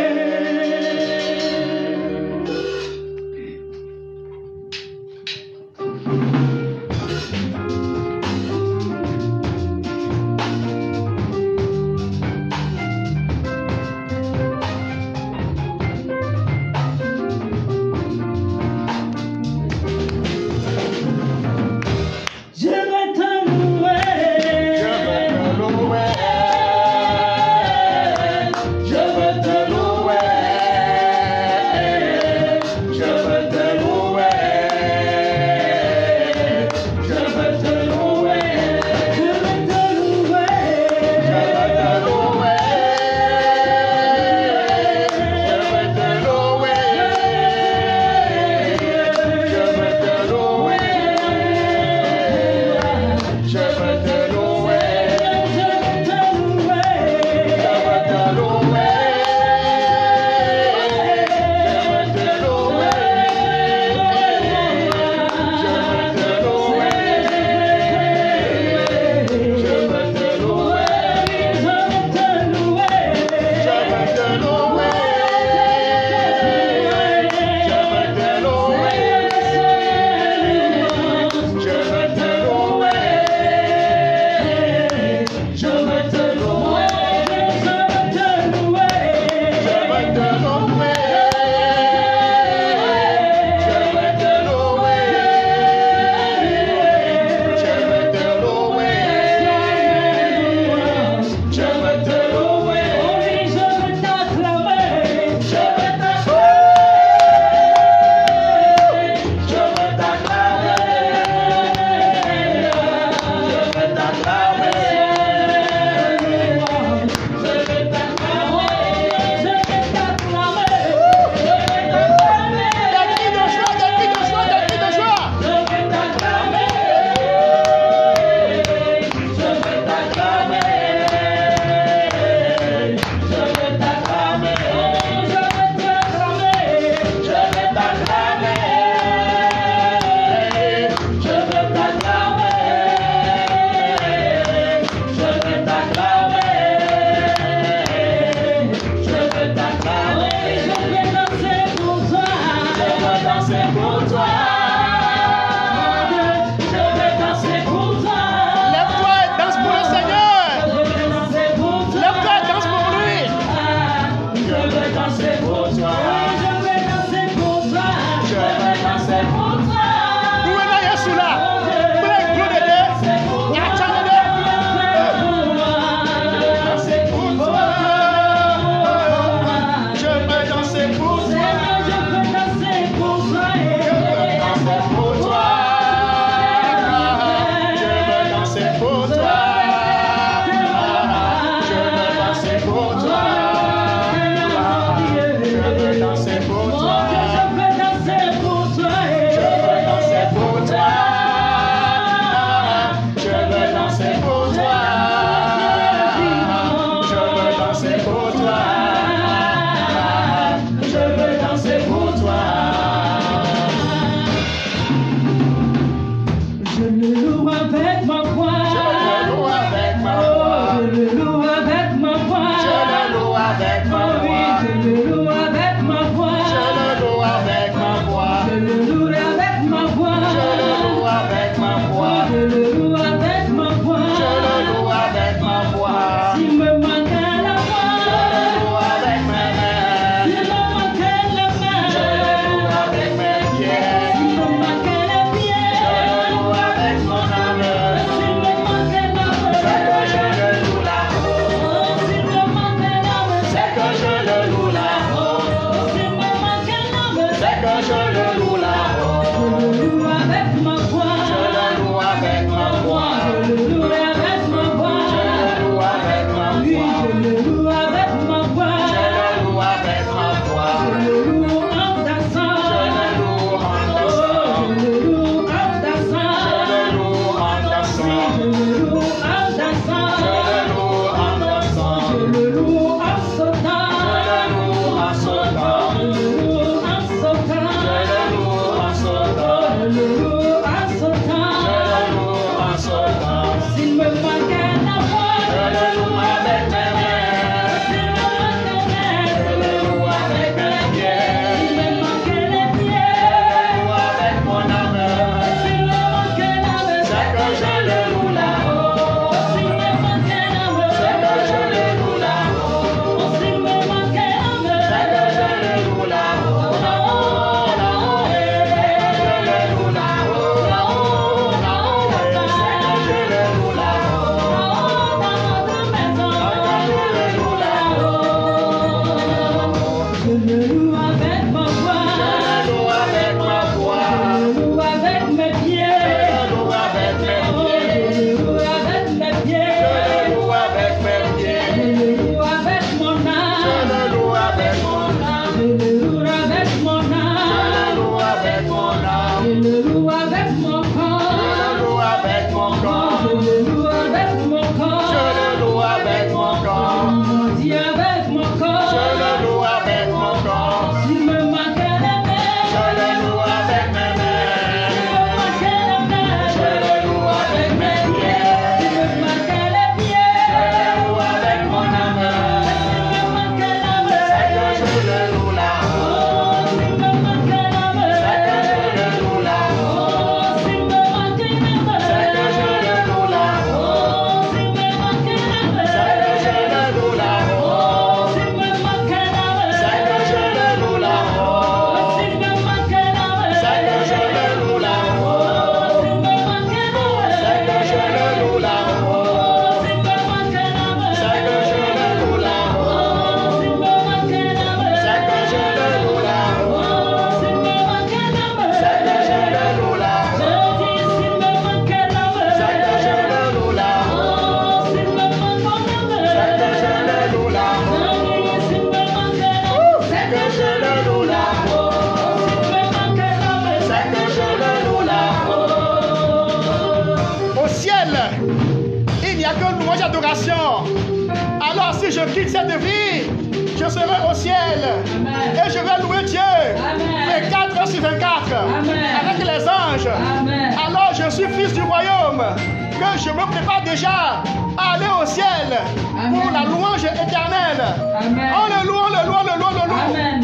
génération. Alors si je quitte cette vie, je serai au ciel. Amen. Et je vais louer Dieu. Amen. vingt-quatre heures sur vingt-quatre. Amen. Avec les anges. Amen. Alors je suis fils du royaume. Que je me prépare déjà à aller au ciel. Amen. Pour la louange éternelle. Amen. On le loue, on le loue, on le loue, on le loue. Amen.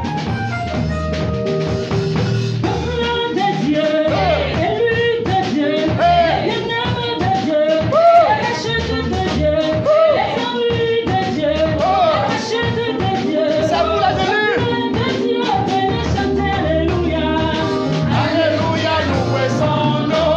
Peuple de Dieu, élu de Dieu, bien-aimé de Dieu, rachet de Dieu, élu de Dieu, rachet de Dieu. C'est vous les élus. Peuple de Dieu, venez chanter Alléluia. Alléluia, louez son nom.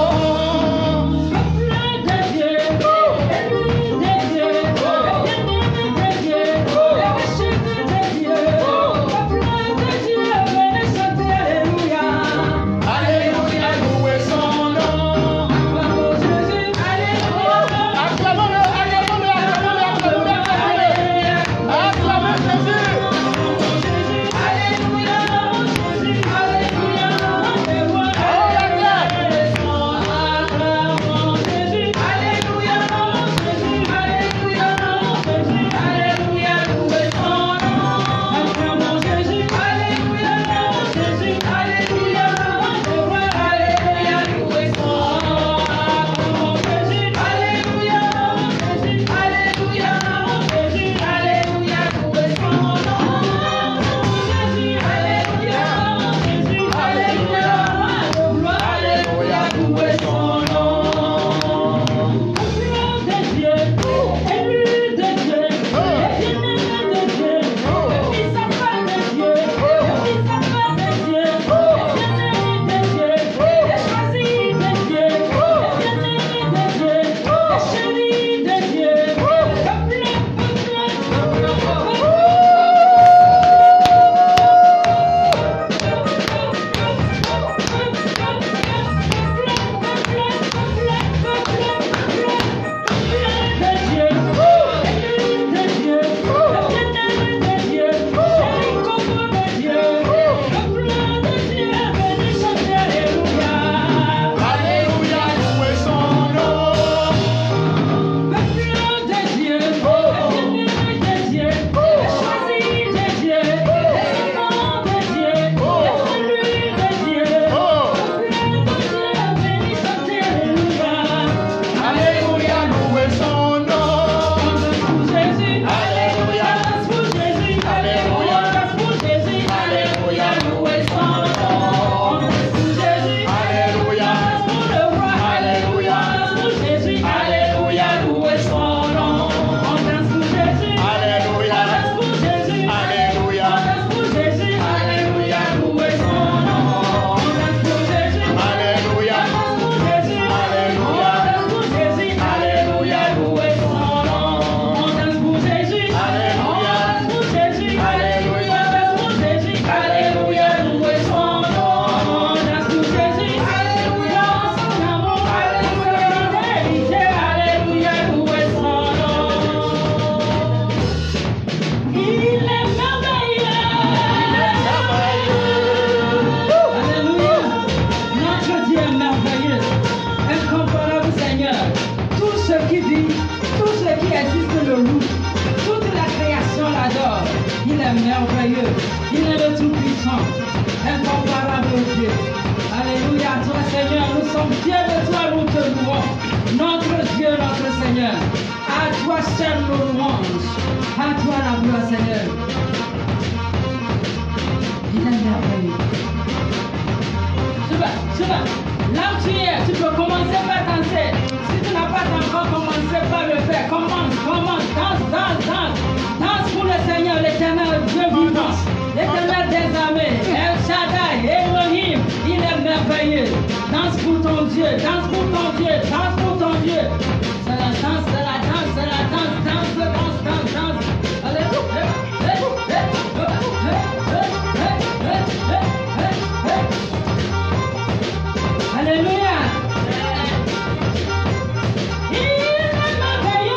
Peuple de Dieu, élu de Dieu, bien-aimé de Dieu, rachet de Dieu. Peuple de Dieu, venez chanter Alléluia. Alléluia, louez son nom. Acclamons Jésus, Alléluia. Acclamons-le, acclamons-le, acclamons-le, acclamons-le, acclamons-le. Acclamez Jésus. Jésus, Alléluia. Jésus, Alléluia. Oh, la gloire. Acclamons Jésus, Alléluia. Jésus, Alléluia. Jésus, Alléluia. Louez son nom. Acclamons Jésus, Alléluia. Jésus, Alléluia. Alléluia. Louez son nom. Acclamons Jésus, Alléluia. Jésus, Alléluia. Jésus, Alléluia. Louez son nom. Jésus, Alléluia. Jésus, Alléluia. Gloire, Alléluia. Louez son nom. Peuple de Dieu, élu de Dieu, bien-aimé de Dieu, fils enfant de Dieu, fils enfant de Dieu, bien-aimé de Dieu, choisi de Dieu, bien-aimé de Dieu, chéri de Dieu, peuple, peuple, Alléluia, louez son nom. Alléluia, louez son nom. Alléluia. Alléluia. Alléluia, louez son nom. Alléluia. Alléluia. Alléluia, louez son nom. Alléluia. Alléluia. Alléluia, louez son nom. Alléluia. Alléluia. Alléluia, louez son nom. Alléluia. Alléluia. Alléluia, louez son nom. Il est merveilleux. Alléluia. Notre Dieu est merveilleux, incomparable Seigneur. Tout ce qui vit, tout ce qui existe le loue. Toute la création l'adore. Il est merveilleux. Il est le Tout-Puissant, incomparable Dieu. Alléluia. Toi Seigneur, nous sommes fiers de toi, nous te louons. Notre Dieu, notre Seigneur. À toi seul nos louanges. À toi la gloire Seigneur. Il est merveilleux. Tu vas, tu vas. Là où tu es, tu peux commencer par danser. Si tu n'as pas encore commencé par le faire, commence, commence, danse, danse, danse. Danse pour le Seigneur, l'éternel Dieu vivant, l'éternel des armées, El Shaddai, Elohim. Il est merveilleux. Danse pour ton Dieu, danse pour ton Dieu, danse pour ton Dieu. C'est la danse, c'est la danse, c'est la danse, danse, danse, danse, danse. Alléluia. Alléluia. Il est merveilleux.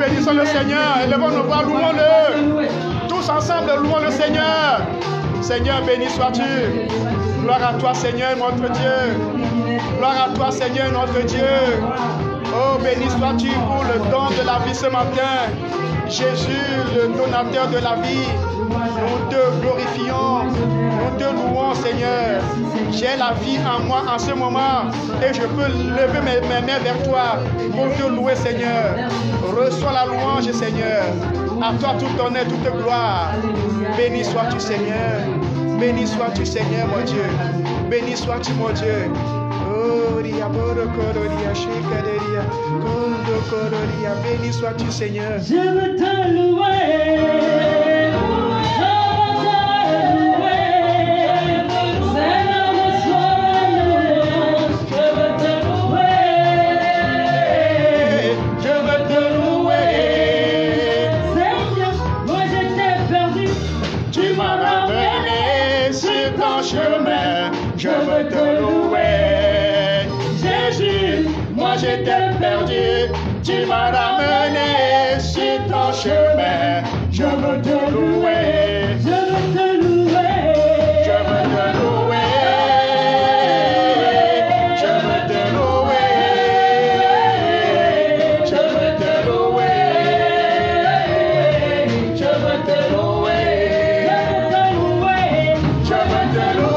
bénissons le Seigneur. Élevons nos voix, louons-le. Tous ensemble, louons le Seigneur. Seigneur, béni sois-tu. Gloire à toi, Seigneur, notre Dieu. Gloire à toi, Seigneur, notre Dieu. Oh, béni sois-tu pour le don de la vie ce matin. Jésus, le donateur de la vie. Nous te glorifions. Nous te louons, Seigneur. J'ai la vie en moi en ce moment et je peux lever mes, mes mains vers toi pour te louer, Seigneur. Reçois la louange, Seigneur. À toi tout honneur, toute gloire. Béni sois-tu, Seigneur. Béni sois-tu, Seigneur, mon Dieu. Béni sois-tu, mon Dieu. Oh, ria, boro, kororia, shikaderia, kondo, kororia. Béni sois-tu, Seigneur. Je veux te louer. Je veux te louer, Jésus, moi j'étais perdu, tu m'as ramené sur ton chemin. Je veux te louer, je veux te louer, je veux te louer, je veux te louer, je veux te louer, je veux te louer, je veux te louer.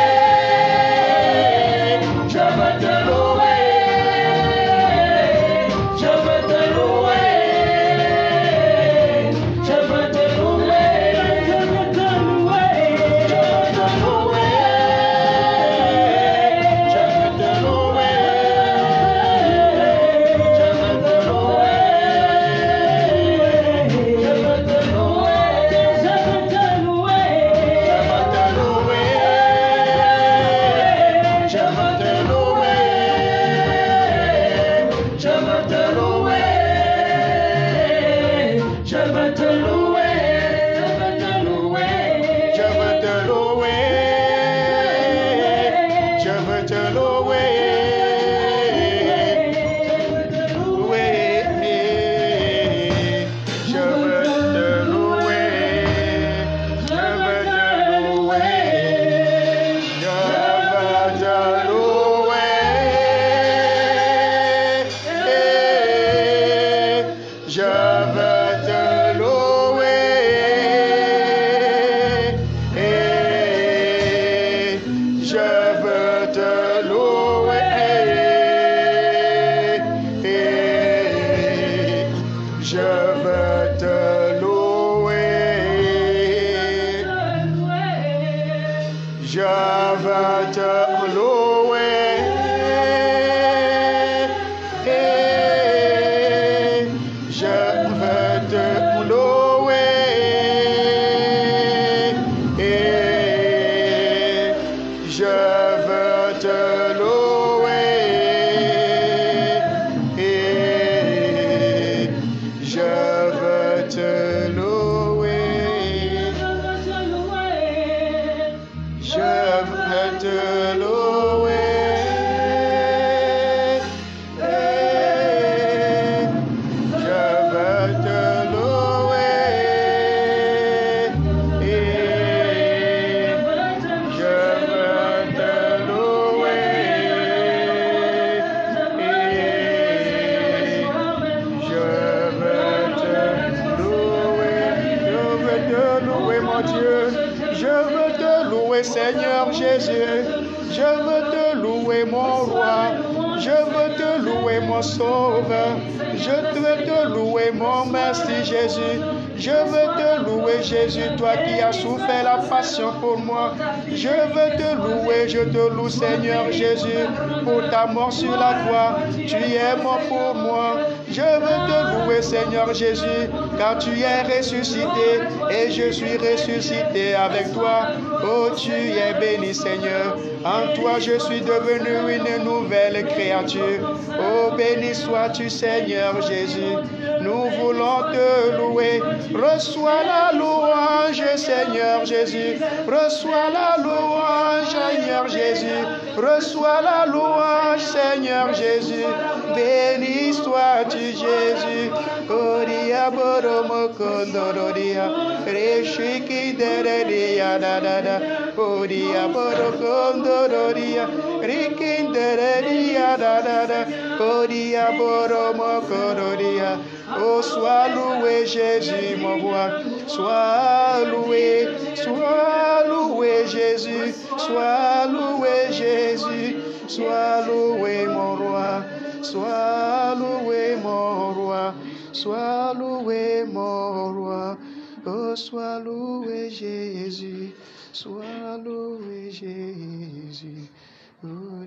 Seigneur Jésus, je veux te louer mon roi, je veux te louer mon sauveur, je veux te louer mon merci Jésus, je veux te louer Jésus, toi qui as souffert la passion pour moi, je veux te louer, je te loue Seigneur Jésus, pour ta mort sur la croix, tu es mort pour moi, je veux te louer Seigneur Jésus, car tu es ressuscité et je suis ressuscité avec toi. Oh, tu es béni Seigneur, en toi je suis devenu une nouvelle créature. Oh, béni sois-tu Seigneur Jésus, nous voulons te louer. Reçois la louange Seigneur Jésus, reçois la louange Seigneur Jésus, Reçois la louange, Seigneur Jésus. Béni sois-tu, Jésus. Oria boromo kondororia. Reshiki dereria da da da. Oria borokondororia. Rikindereria da da da. Oria boromo kondororia. Oh, sois loué, Jésus, mon roi. Sois loué, sois loué, Jésus. Sois loué, Jésus. Sois loué, mon roi. Sois loué, mon roi. Sois loué, mon roi. Oh, sois loué, Jésus. Sois loué, Jésus. Oh,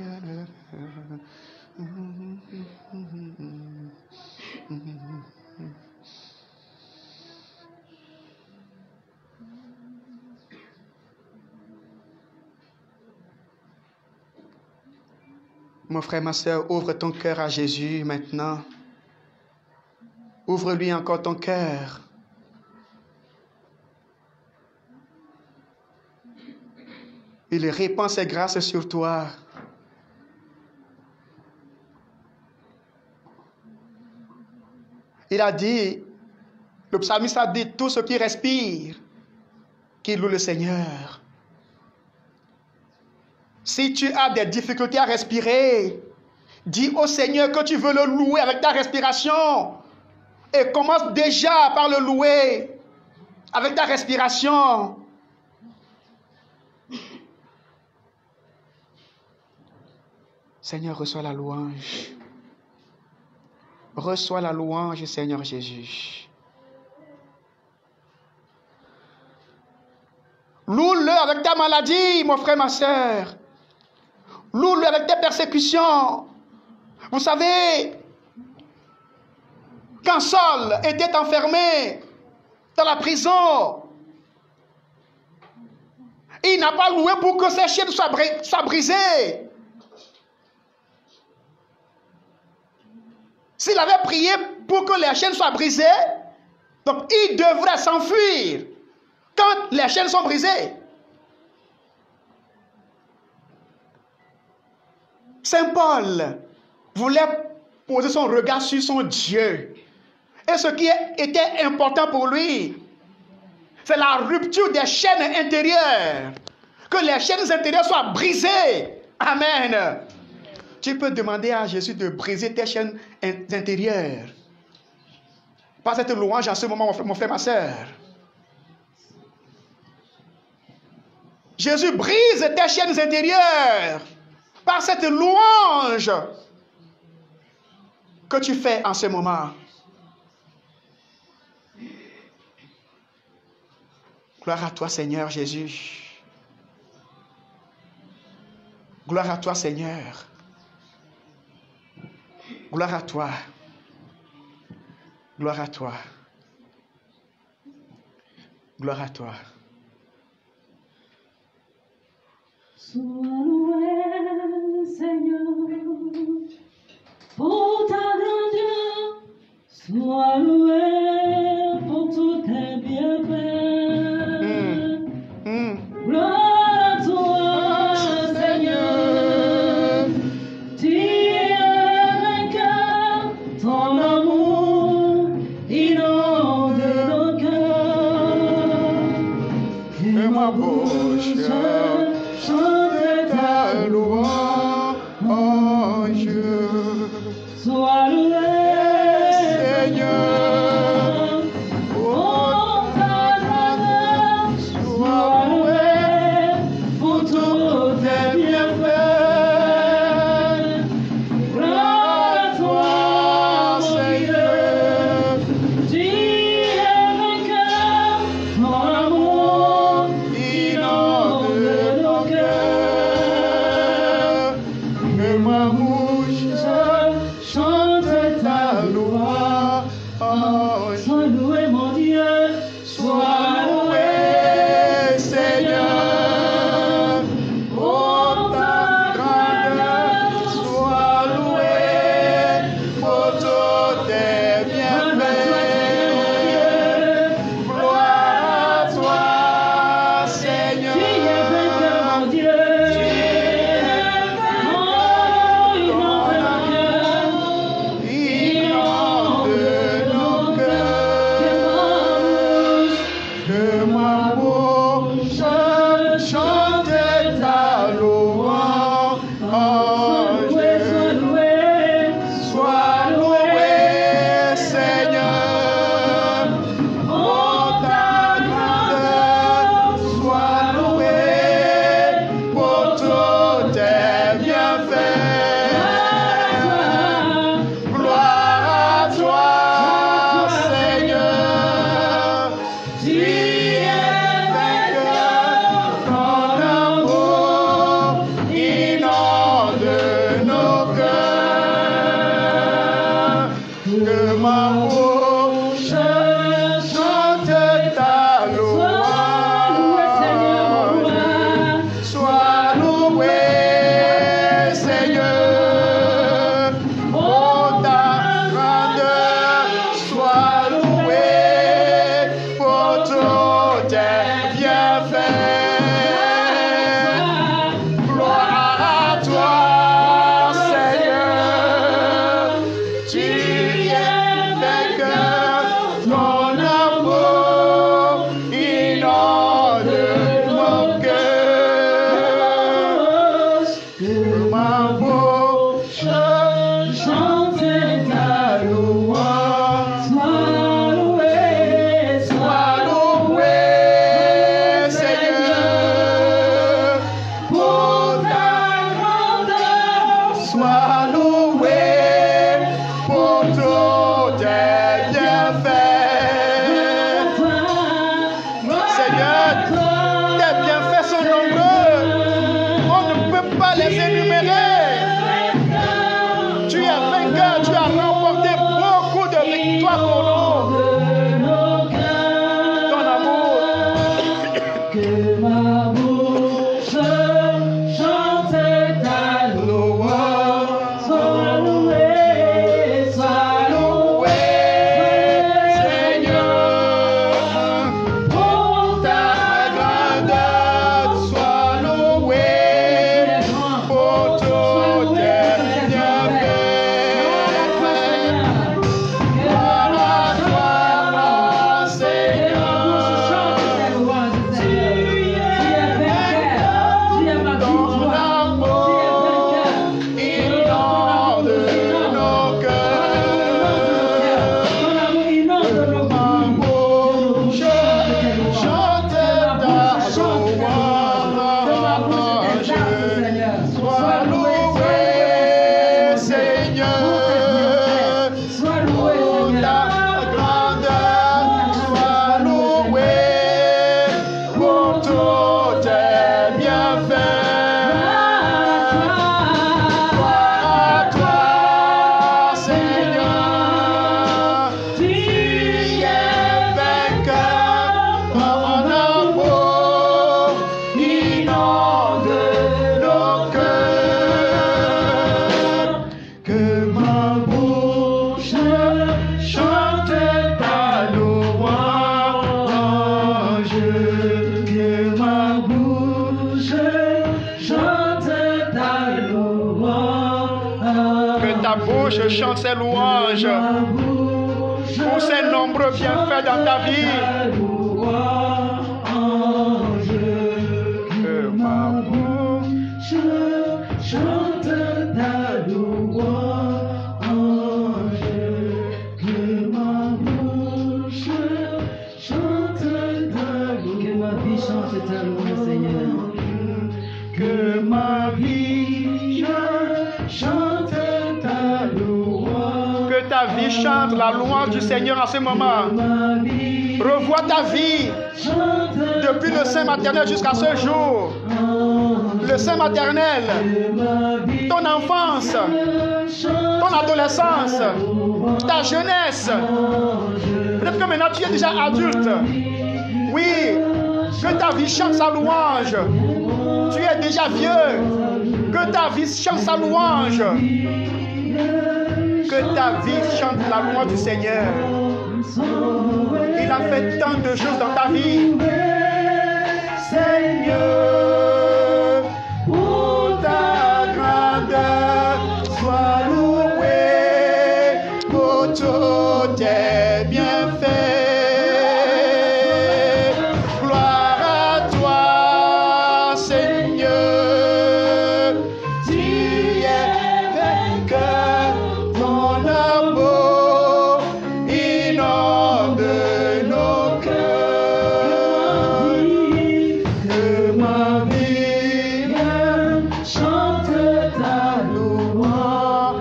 mon frère, ma soeur, ouvre ton cœur à Jésus maintenant. Ouvre-lui encore ton cœur. Il répand ses grâces sur toi. Il a dit, le psalmiste a dit, tout ce qui respire, qu'il loue le Seigneur. Si tu as des difficultés à respirer, dis au Seigneur que tu veux le louer avec ta respiration. Et commence déjà par le louer avec ta respiration. Seigneur, reçois la louange. Reçois la louange, Seigneur Jésus. Loue-le avec ta maladie, mon frère, ma soeur. Loue-le avec tes persécutions. Vous savez, quand Saul était enfermé dans la prison, il n'a pas loué pour que ses chaînes soient, bri soient brisées. S'il avait prié pour que les chaînes soient brisées, donc il devrait s'enfuir quand les chaînes sont brisées. Saint Paul voulait poser son regard sur son Dieu. Et ce qui était important pour lui, c'est la rupture des chaînes intérieures. Que les chaînes intérieures soient brisées. Amen. Tu peux demander à Jésus de briser tes chaînes intérieures. Par cette louange en ce moment, mon frère, ma soeur. Jésus brise tes chaînes intérieures par cette louange que tu fais en ce moment. Gloire à toi, Seigneur Jésus. Gloire à toi, Seigneur. Gloire à toi. Gloire à toi. Gloire à toi. Sois loué, Seigneur, pour ta grandeur. Sois loué pour tous tes bienfaits. Mm. Mm. Gloire à toi, Seigneur. Tu es vainqueur, ton amour inonde nos cœurs. Que ma bouche chante que ma bouche chante ta louange. Sois loué, Sois loué, Seigneur, pour ta grandeur. Sois loué pour tous tes bienfaits. Seigneur, tes bienfaits sont nombreux. On ne peut pas les énumérer. Tu es vainqueur, tu as remporté beaucoup de victoires pour nous. Ton amour. que ma bouche chante ta louange. Sois loué, sois loué, Seigneur, pour ta grandeur, sois loué pour tous tes bienfaits. Gloire à toi, Seigneur. Ton amour inonde nos cœurs. Ma bouche chante ta louange. Sois loué, Seigneur, pour ta grandeur. Sois loué pour tous tes bienfaits. Gloire à toi, Seigneur. Tu es vainqueur, ton amour inonde nos cœurs. Que ma bouche chante ta louange. Que ma bouche chante ta louange. Que ta bouche chante ses louanges pour ses nombreux bienfaits dans ta vie. Que ma bouche chante ta louange. Que ma bouche chante ta louange. Que ma vie chante ta louange, Seigneur. Que ma vie chante ta louange. Que ta vie chante la louange du Seigneur en ce moment. Revois ta vie depuis le sein maternel jusqu'à ce jour. Le sein maternel, ton enfance, ton adolescence, ta jeunesse. Peut-être que maintenant tu es déjà adulte. Oui, que ta vie chante sa louange. Tu es déjà vieux. Que ta vie chante sa louange. Que ta vie chante la louange du Seigneur. Il a fait tant de choses dans ta vie. Seigneur, pour ta grandeur, sois loué pour tous tes bienfaits. Gloire à toi, Seigneur. Tu es vainqueur, ton amour inonde nos cœurs. Que ma vie chante ta louange.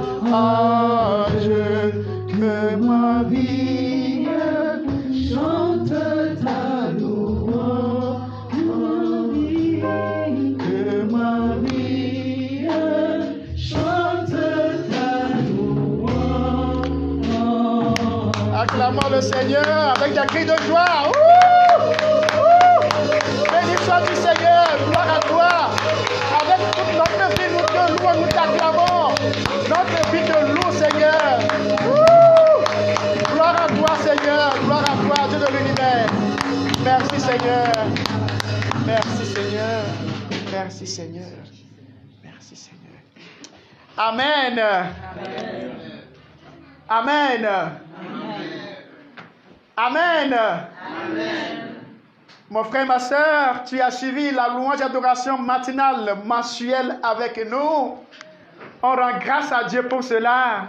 Que ma vie chante ta louange. Que ma vie chante ta louange. Acclamons le Seigneur avec des cris de joie. Ouh! Ouh! Béni soit du Seigneur, gloire à toi. Avec toute notre vie, nous te louons, nous t'acclamons. Notre vie te loue, Seigneur. Ouh! Gloire à toi, Seigneur. Gloire à toi, Dieu de l'univers. Merci, Seigneur. Merci, Seigneur. Merci, Seigneur. Merci, Seigneur. Amen. Amen. Amen. Amen. Mon frère, ma soeur, tu as suivi la louange d'adoration matinale, mensuelle avec nous. On rend grâce à Dieu pour cela.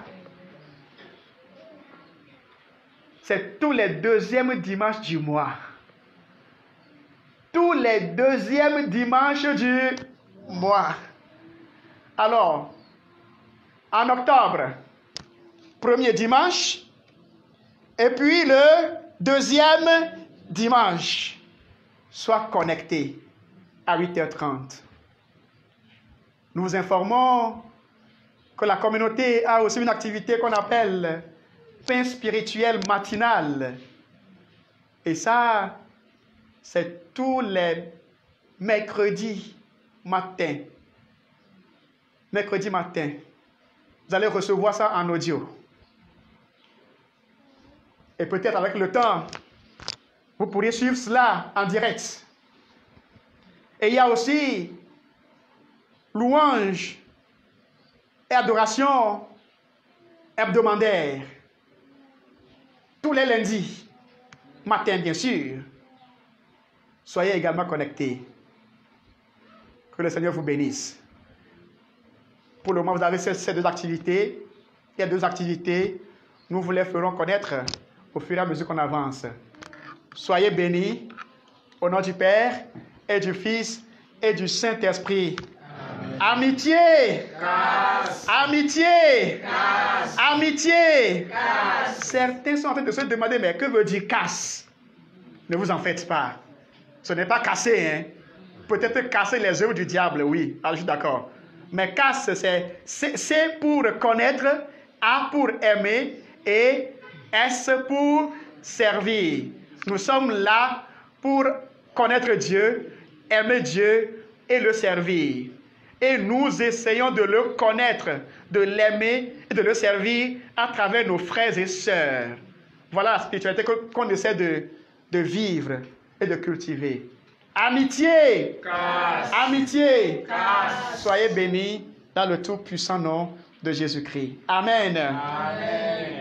C'est tous les deuxièmes dimanches du mois. Tous les deuxièmes dimanches du mois. Alors, en octobre, premier dimanche, et puis le deuxième dimanche, sois connecté à huit heures trente. Nous vous informons que la communauté a aussi une activité qu'on appelle pain spirituel matinal. Et ça, c'est tous les mercredis matin. Mercredi matin. Vous allez recevoir ça en audio. Et peut-être avec le temps, vous pourriez suivre cela en direct. Et il y a aussi louange et adoration hebdomadaire. Tous les lundis, matin bien sûr. Soyez également connectés. Que le Seigneur vous bénisse. Pour le moment, vous avez ces deux activités. Il y a deux activités. Nous vous les ferons connaître au fur et à mesure qu'on avance. Soyez bénis au nom du Père et du Fils et du Saint-Esprit. Amitié, Grâce. amitié, Grâce. amitié. Grâce. Certains sont en train de se demander, mais que veut dire casse? Ne vous en faites pas. Ce n'est pas casser, hein. Peut-être casser les œuvres du diable, oui, ah, je suis d'accord. Mais casse, c'est C pour connaître, A pour aimer et S pour servir. Nous sommes là pour connaître Dieu, aimer Dieu et le servir. Et nous essayons de le connaître, de l'aimer et de le servir à travers nos frères et sœurs. Voilà la spiritualité qu'on essaie de, de vivre et de cultiver. Amitié, Grâce. amitié, Grâce. soyez bénis dans le tout puissant nom de Jésus-Christ. Amen. Amen.